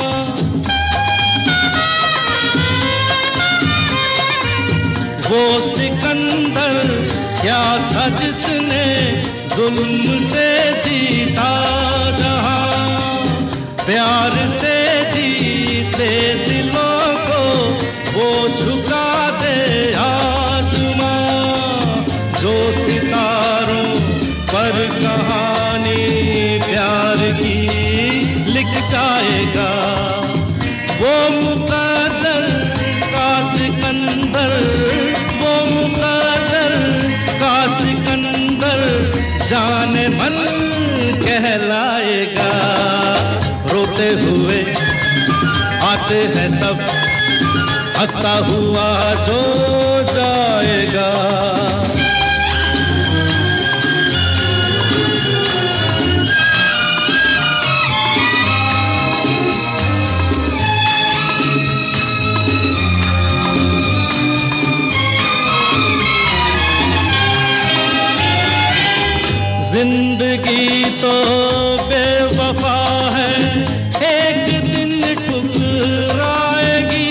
वो सिकंदर क्या था जिसने जुल्म से जीता जहां, प्यार से जीते दिलों को वो झुका दे आसमां, जो सितारों पर कहानी प्यार की लिख जाएगा। वो मुक़द्दर का सिकंदर, वो मुक़द्दर का सिकंदर जाने मन कहलाएगा। रोते हुए आते हैं सब, हंसता हुआ जो जाएगा। जिंदगी तो बेवफा है, एक दिन ठुकराएगी।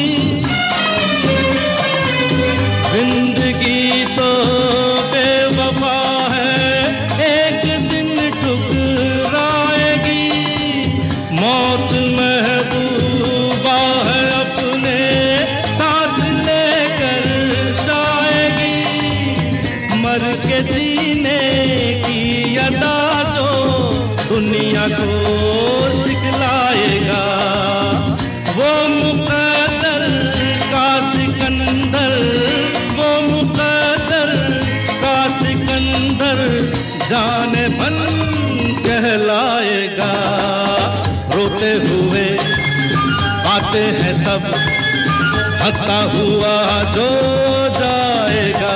जिंदगी तो बेवफा है, एक दिन ठुकराएगी। मौत महबूबा है, अपने साथ लेकर जाएगी। मर के जीने अदा जो दुनिया को सिखलाएगा। वो मुक़द्दर का सिकंदर, वो मुक़द्दर का सिकंदर जाने मन कहलाएगा। रोते हुए आते हैं सब, हंसता हुआ जो जाएगा।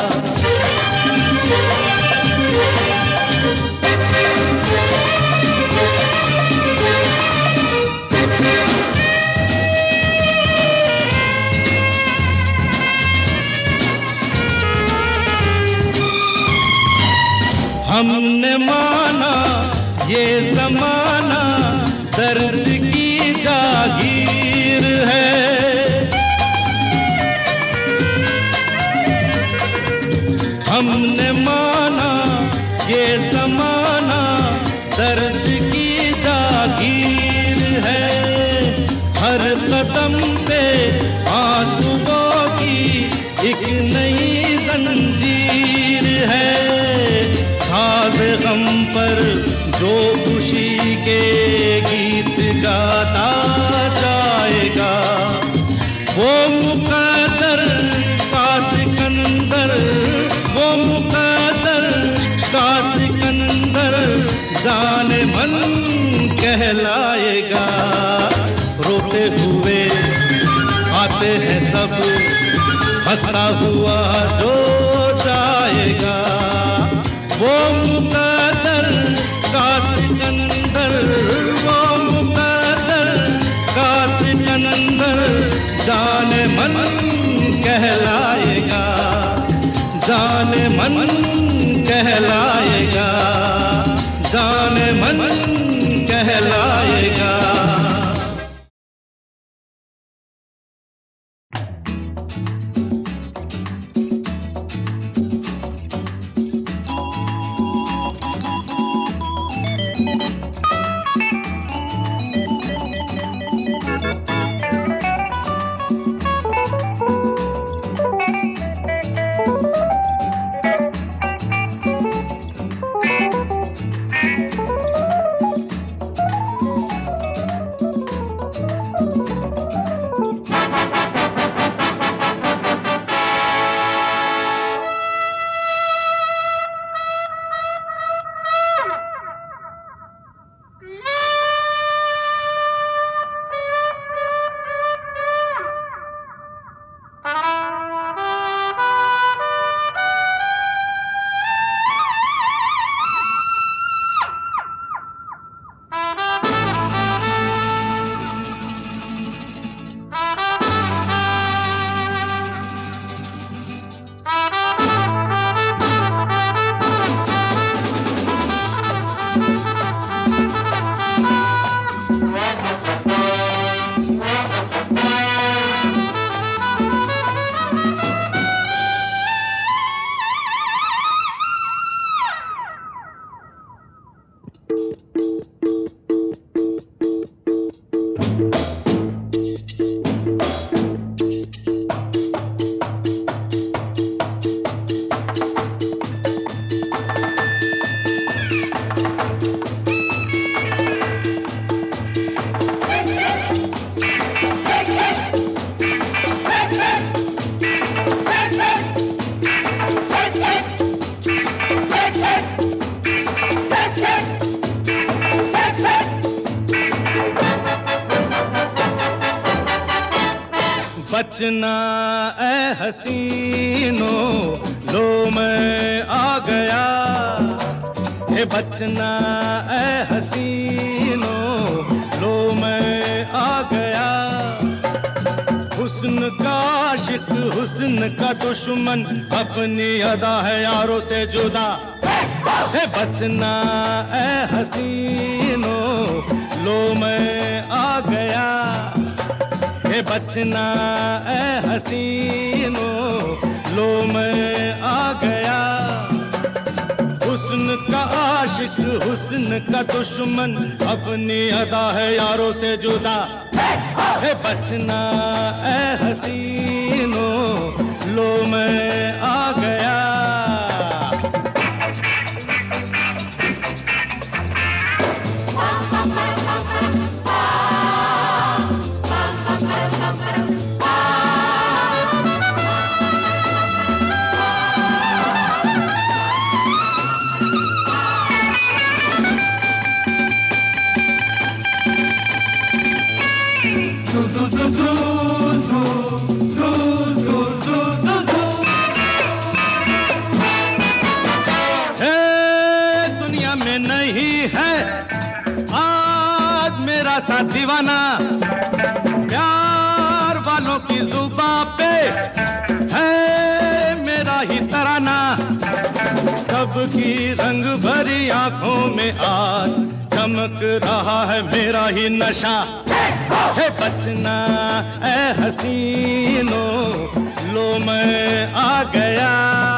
हमने माना ये ज़माना दर्द की जागीर है, हमने माना ये ज़माना दर्द की जागीर है। हर कदम पे आंसुओं की एक नई जंजीर है। साज़ गम पर जो खुशी के गीत गाता जाएगा, वो मुक़द्दर का सिकंदर, वो मुक़द्दर का सिकंदर जाने मन कहलाएगा। रोते हुए आते हैं सब, हंसता हुआ जो जाएगा। वो मुक़द्दर का सिकंदर, वो मुक़द्दर का सिकंदर जाने मन कहलाएगा, जाने मन कहलाएगा, जाने मन कहलाएगा। बचना ए हसीनो, लो मैं आ गया। हे बचना ए हसीनो, लो मैं आ गया। हुस्न का आशिक, हुस्न का दुश्मन, अपनी अदा है यारों से जुदा। हे बचना ए हसीनो, लो मैं आ गया। हे बचना ए हसीनो, लो मैं आ गया। हुस्न का आशिक, हुस्न का दुश्मन, अपनी अदा है यारों से जुदा। हे बचना ए हसीनो, लो मैं आ गया। सा दीवाना, प्यार वालों की जुबां पे है मेरा ही तराना। सबकी रंग भरी आंखों में आज चमक रहा है मेरा ही नशा। हे बचना ए हसीनो, लो मैं आ गया।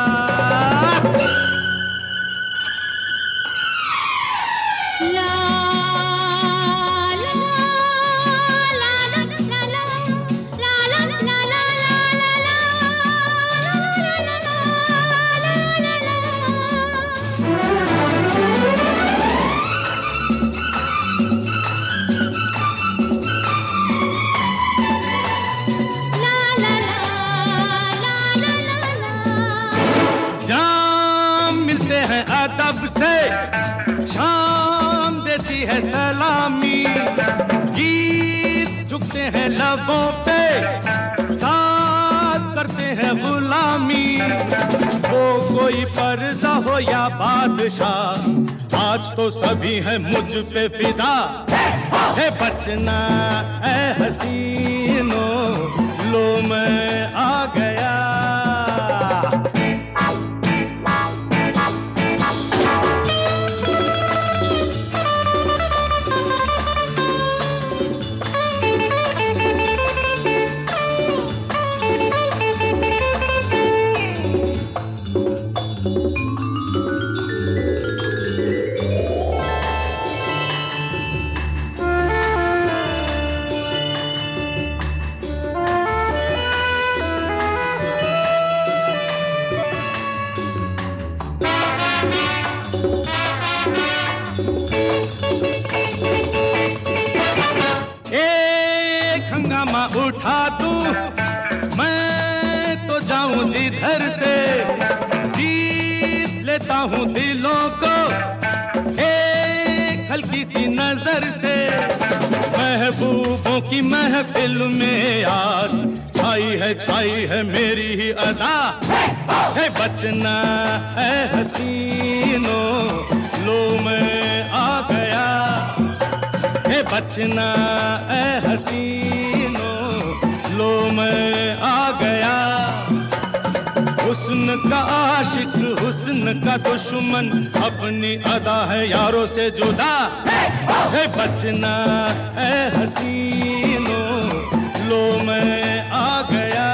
से शाम देती है सलामी, गीत झुकते हैं लबों पे, साज करते हैं गुलामी। वो कोई पर्दा हो या बादशाह, आज तो सभी है मुझ पे फिदा। है बचना ए हसीनो, लो मैं आ गया। उठा दूं मैं तो जाऊं जिधर से, जीत लेता हूं दिलों को एक हल्की सी नजर से। महबूबों की महफिल में आज छाई है छाई है मेरी ही अदा। है बचना ए हसीनो, लो मैं आ गया। है बचना ए हसीनो, लो मैं आ गया। हुस्न का आशिक, हुस्न का दुश्मन, अपनी अदा है यारों से जुदा। है बचना ए हसीनो, लो मैं आ गया।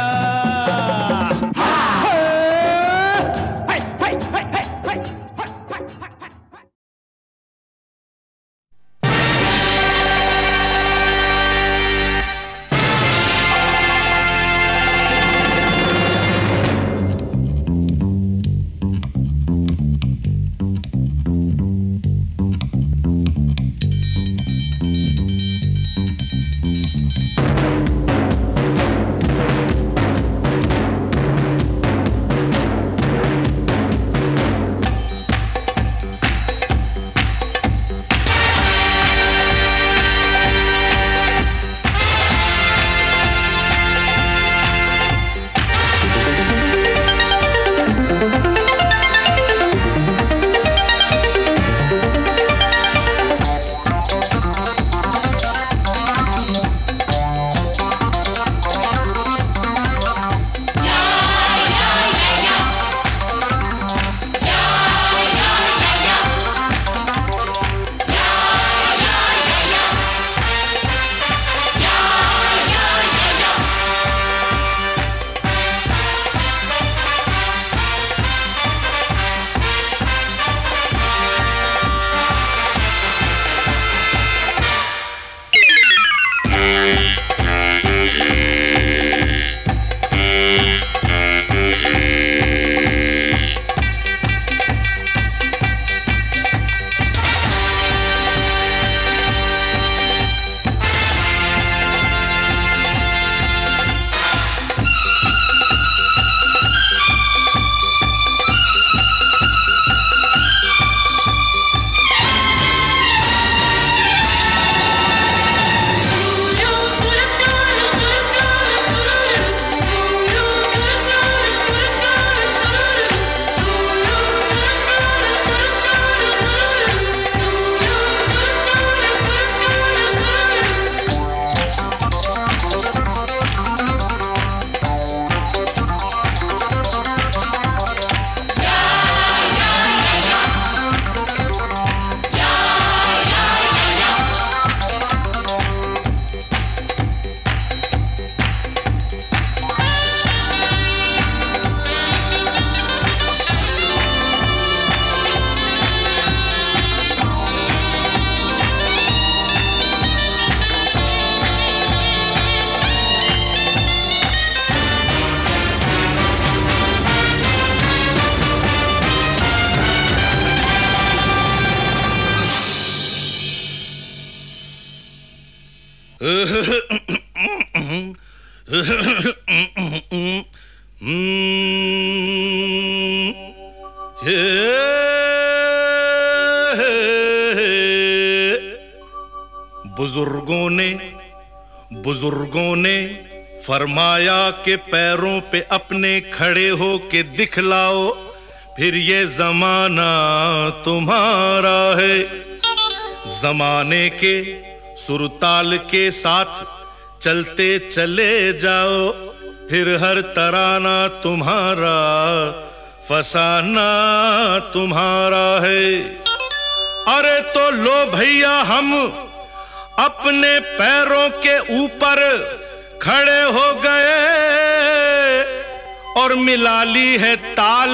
बुजुर्गों ने बुजुर्गों ने फरमाया कि पैरों पे अपने खड़े हो के दिखलाओ, फिर ये जमाना तुम्हारा है। जमाने के सुरताल के साथ चलते चले जाओ, फिर हर तराना तुम्हारा, फसाना तुम्हारा है। अरे तो लो भैया हम अपने पैरों के ऊपर खड़े हो गए और मिला ली है ताल,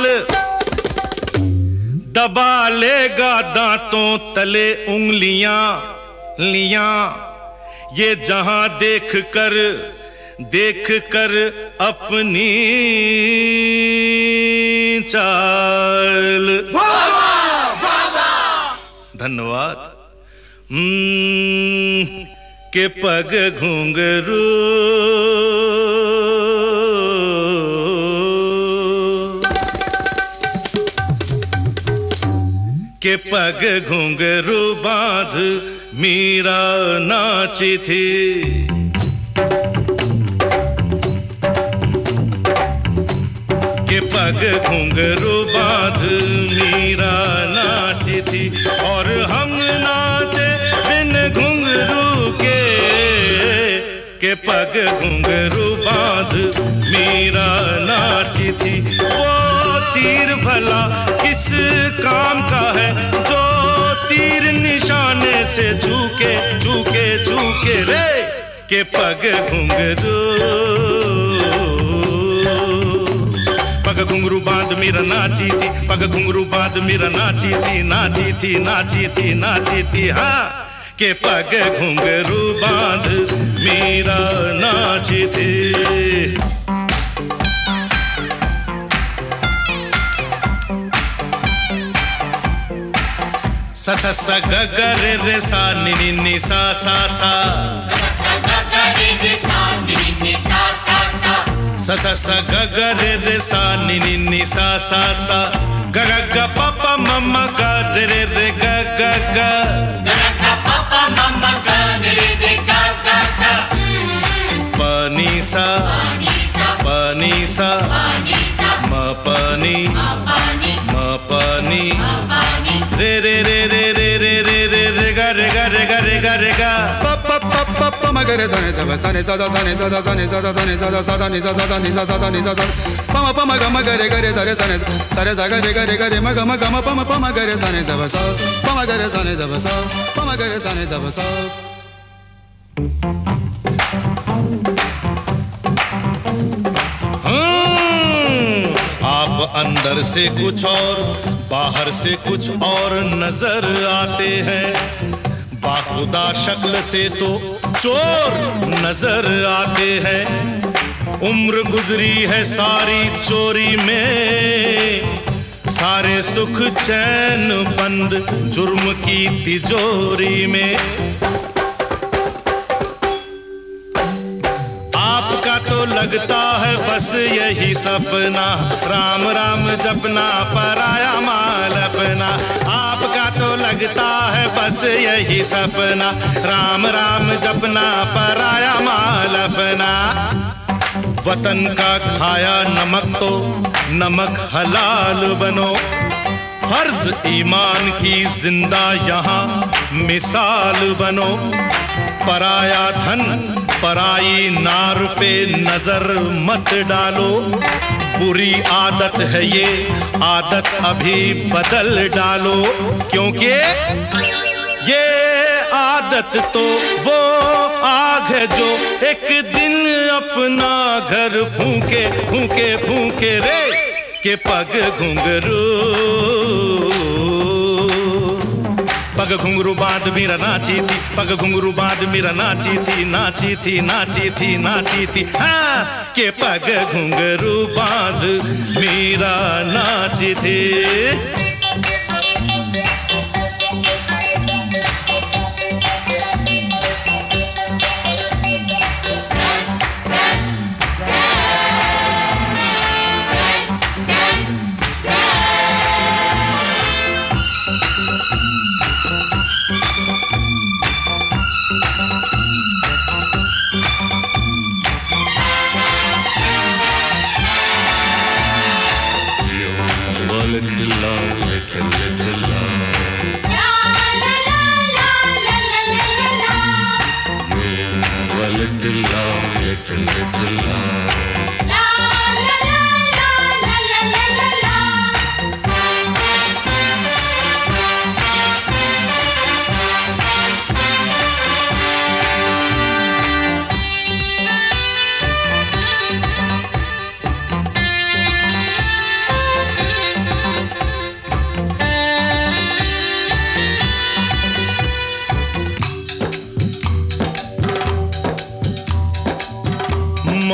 दबा लेगा दांतों तले उंगलियां लियां, ये जहां देख कर देख कर अपनी चाल। धन्यवाद। हम्म के पग घुंघरू के पग घुंघरू बांध मीरा नाची थी। के पग घुंघरू बांध मीरा नाची थी और हम नाचे बिन घुंघरू के। के पग घुंघरू बांध मीरा नाची थी। वो तीर भला किस काम का है जो तीर निशाने से झुके झुके झुके रे। के पग घुंघरू पग घुंघरू बांध मीरा नाची थी, पग घुंघरू बांध मीरा नाची थी, नाची थी नाची थी नाची थी। हाँ के पग घुंघरू बांध मीरा नाची थी। सा सा सा ग ग रे रे सा नि नि नि सा सा सा सा ग ग रे रे सा नि नि नि सा सा सा सा सा सा ग ग रे रे सा नि नि नि सा सा सा ग ग ग प प म म ग रे रे रे ग ग ग ग ग प प म म ग रे रे रे ग ग ग प नि सा प नि सा म प नि म प नि रे रे रे रे रे रे रे रे रे गा रे गा रे गा रे गा रे गा प प प प प म ग रे ध ने ध ब सा ने सा ध सा ने सा ध सा ने सा ध सा ने सा ध सा ध नि सा सा ध नि सा सा ध नि सा सा प म प म ग म ग रे ग रे ध रे सा ने सा रे सा ग रे ग रे ग रे म ग म ग म प म प म ग रे सा ने ध ब सा प म ग रे सा ने ध ब सा प म ग रे सा ने ध ब सा। आप अंदर से कुछ और बाहर से कुछ और नजर आते हैं, बाखुदा शक्ल से तो चोर नजर आते हैं। उम्र गुजरी है सारी चोरी में, सारे सुख चैन बंद जुर्म की तिजोरी में। आपका तो लगता है बस यही सपना, राम राम जपना पराया माल अपना। आपका तो लगता है बस यही सपना, राम राम जपना पराया माल अपना। वतन का खाया नमक तो नमक हलाल बनो, फर्ज ईमान की जिंदा यहाँ मिसाल बनो। पराया धन पराई नार पे नजर मत डालो, बुरी आदत है ये आदत अभी बदल डालो। क्योंकि ये आदत तो वो आग है जो एक दिन अपना घर फूके फूके फूके रे। के पग घुंघरू पग घुंघरू बांध मीरा नाची थी, पग घुंघरू बांध मीरा नाची थी, नाची थी नाची थी नाची थी। हाँ के पग घुंघरू बांध मीरा नाची थी।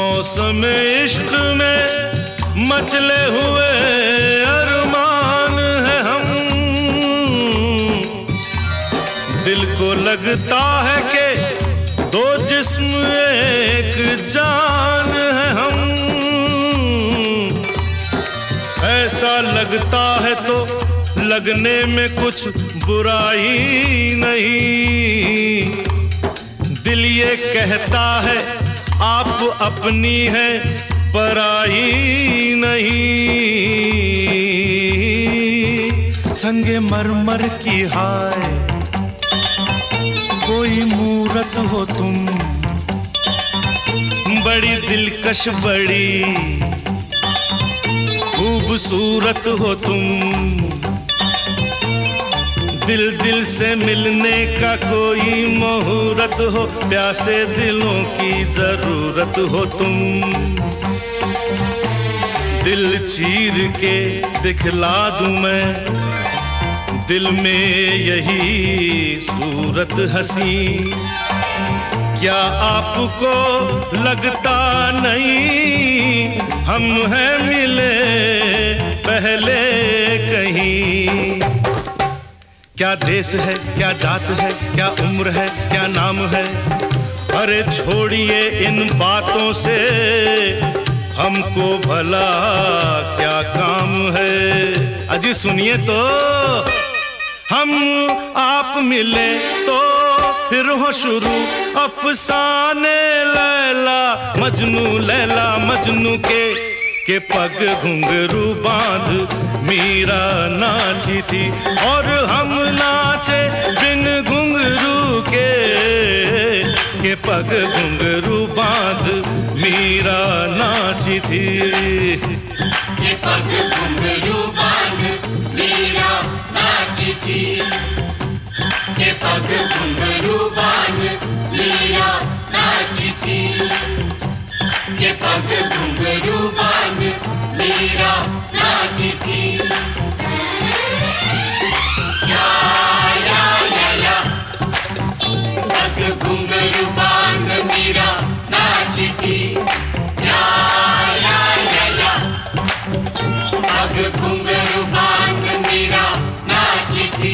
मौसम इश्क में मचले हुए अरमान है हम। दिल को लगता है कि दो जिस्म एक जान है हम। ऐसा लगता है तो लगने में कुछ बुराई नहीं। दिल ये कहता है आप अपनी है पराई नहीं। संगे मरमर की हाय कोई मूरत हो तुम, बड़ी दिलकश बड़ी खूबसूरत हो तुम। दिल दिल से मिलने का कोई मुहूर्त हो, प्यासे दिलों की जरूरत हो तुम। दिल चीर के दिखला दूं मैं दिल में यही सूरत हसी। क्या आपको लगता नहीं हम हैं मिले पहले कहीं? क्या देश है, क्या जात है, क्या उम्र है, क्या नाम है? अरे छोड़िए इन बातों से, हमको भला क्या काम है? अजी सुनिए तो, हम आप मिले तो फिर हो शुरू अफसाने लैला मजनू, लैला मजनू के के पग घुंघरू बांध मीरा नाची थी और हम नाचे बिन घुंघरू के के पग घुंघरू बांध मीरा नाची थी। के पग घुंघरू बांध मीरा नाची थी। के पग घुंघरू बांध मीरा नाची थी। के पग घुंघरू बांध मीरा नाची थी। या या या या पग घुंघरू बांध मीरा नाची थी। या या या या पग घुंघरू बांध मीरा नाची थी।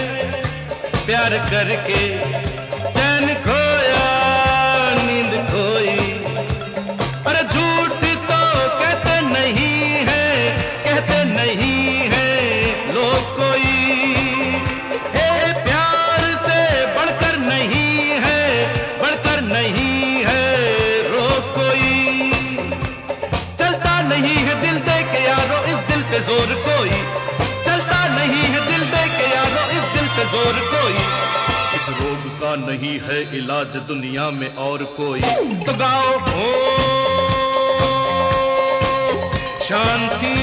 करके चैन खोया नींद खो नहीं है इलाज दुनिया में और कोई। तो गाओ ओ शांति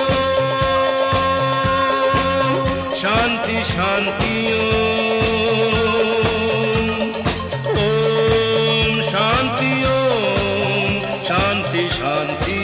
शांति शांति ओम शांति ओम शांति शांति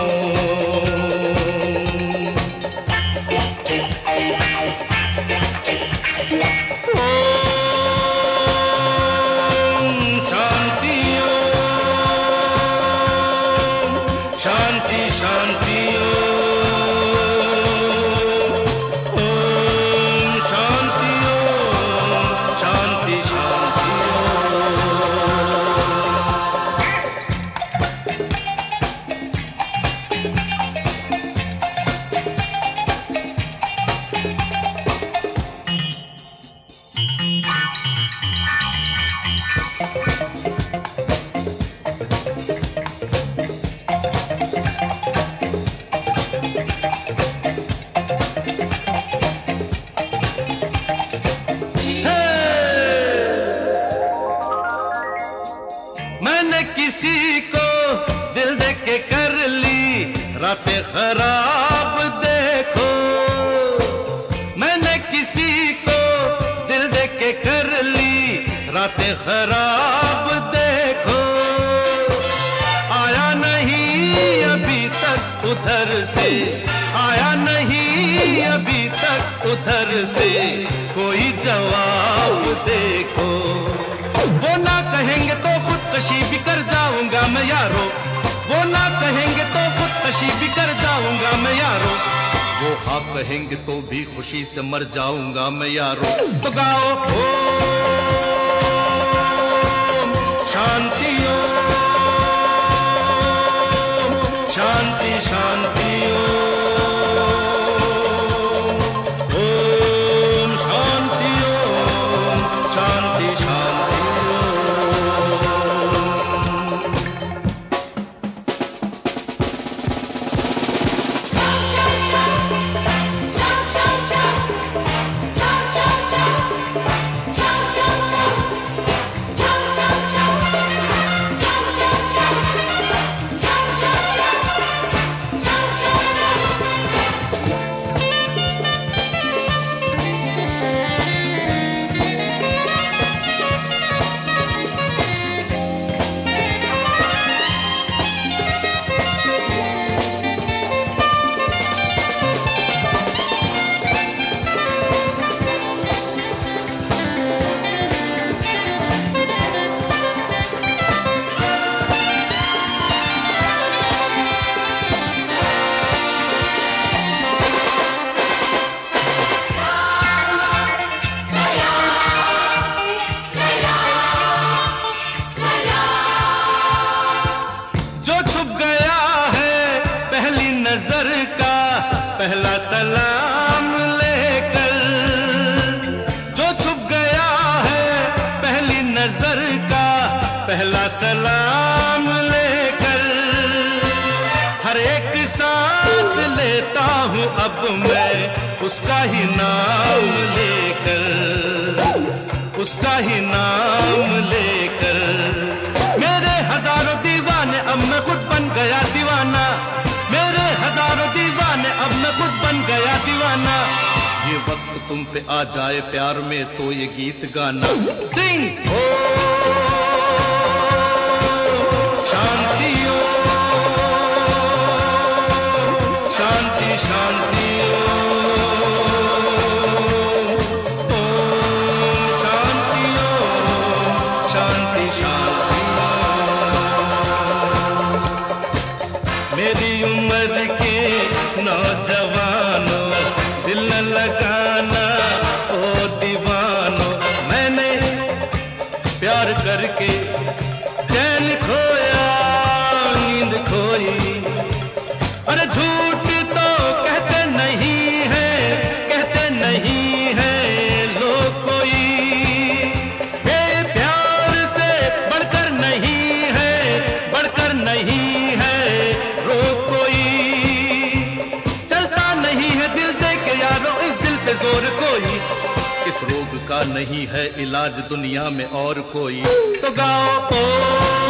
किसी को दिल दे के कर ली रातें खराब देखो। मैंने किसी को दिल दे के कर ली रातें खराब देखो। आया नहीं अभी तक उधर से, आया नहीं अभी तक उधर से कोई जवाब देखो। वो ना कहेंगे तो खुदकशी भी कर जाऊंगा मैं यारो, वो ना कहेंगे तो खुदकशी भी कर जाऊंगा मैं यारो। वो हाँ कहेंगे तो भी खुशी से मर जाऊंगा मैं यारो। तो गाओ ओ शांति ओम शांति शांति ओम शांति ओम शांति शांति। नजर का पहला सलाम लेकर, जो छुप गया है पहली नजर का पहला सलाम लेकर। हर एक सांस लेता हूँ अब मैं उसका ही नाम लेकर, उसका ही नाम लेकर। मेरे हजारों दीवाने अब मैं खुद बन गया दीवाना, मेरे हजारों दीवाने अब मैं खुद बन गया दीवाना। ये वक्त तुम पे आ जाए प्यार में तो ये गीत गाना। सिंग ओ शांति ओ शांति शांति ओ शांति ओ शांति शांति। मेरी उम्र के नौजवानों दिल न लगाना ओ दीवानों। मैंने नहीं है इलाज दुनिया में और कोई। तो गाओ ओ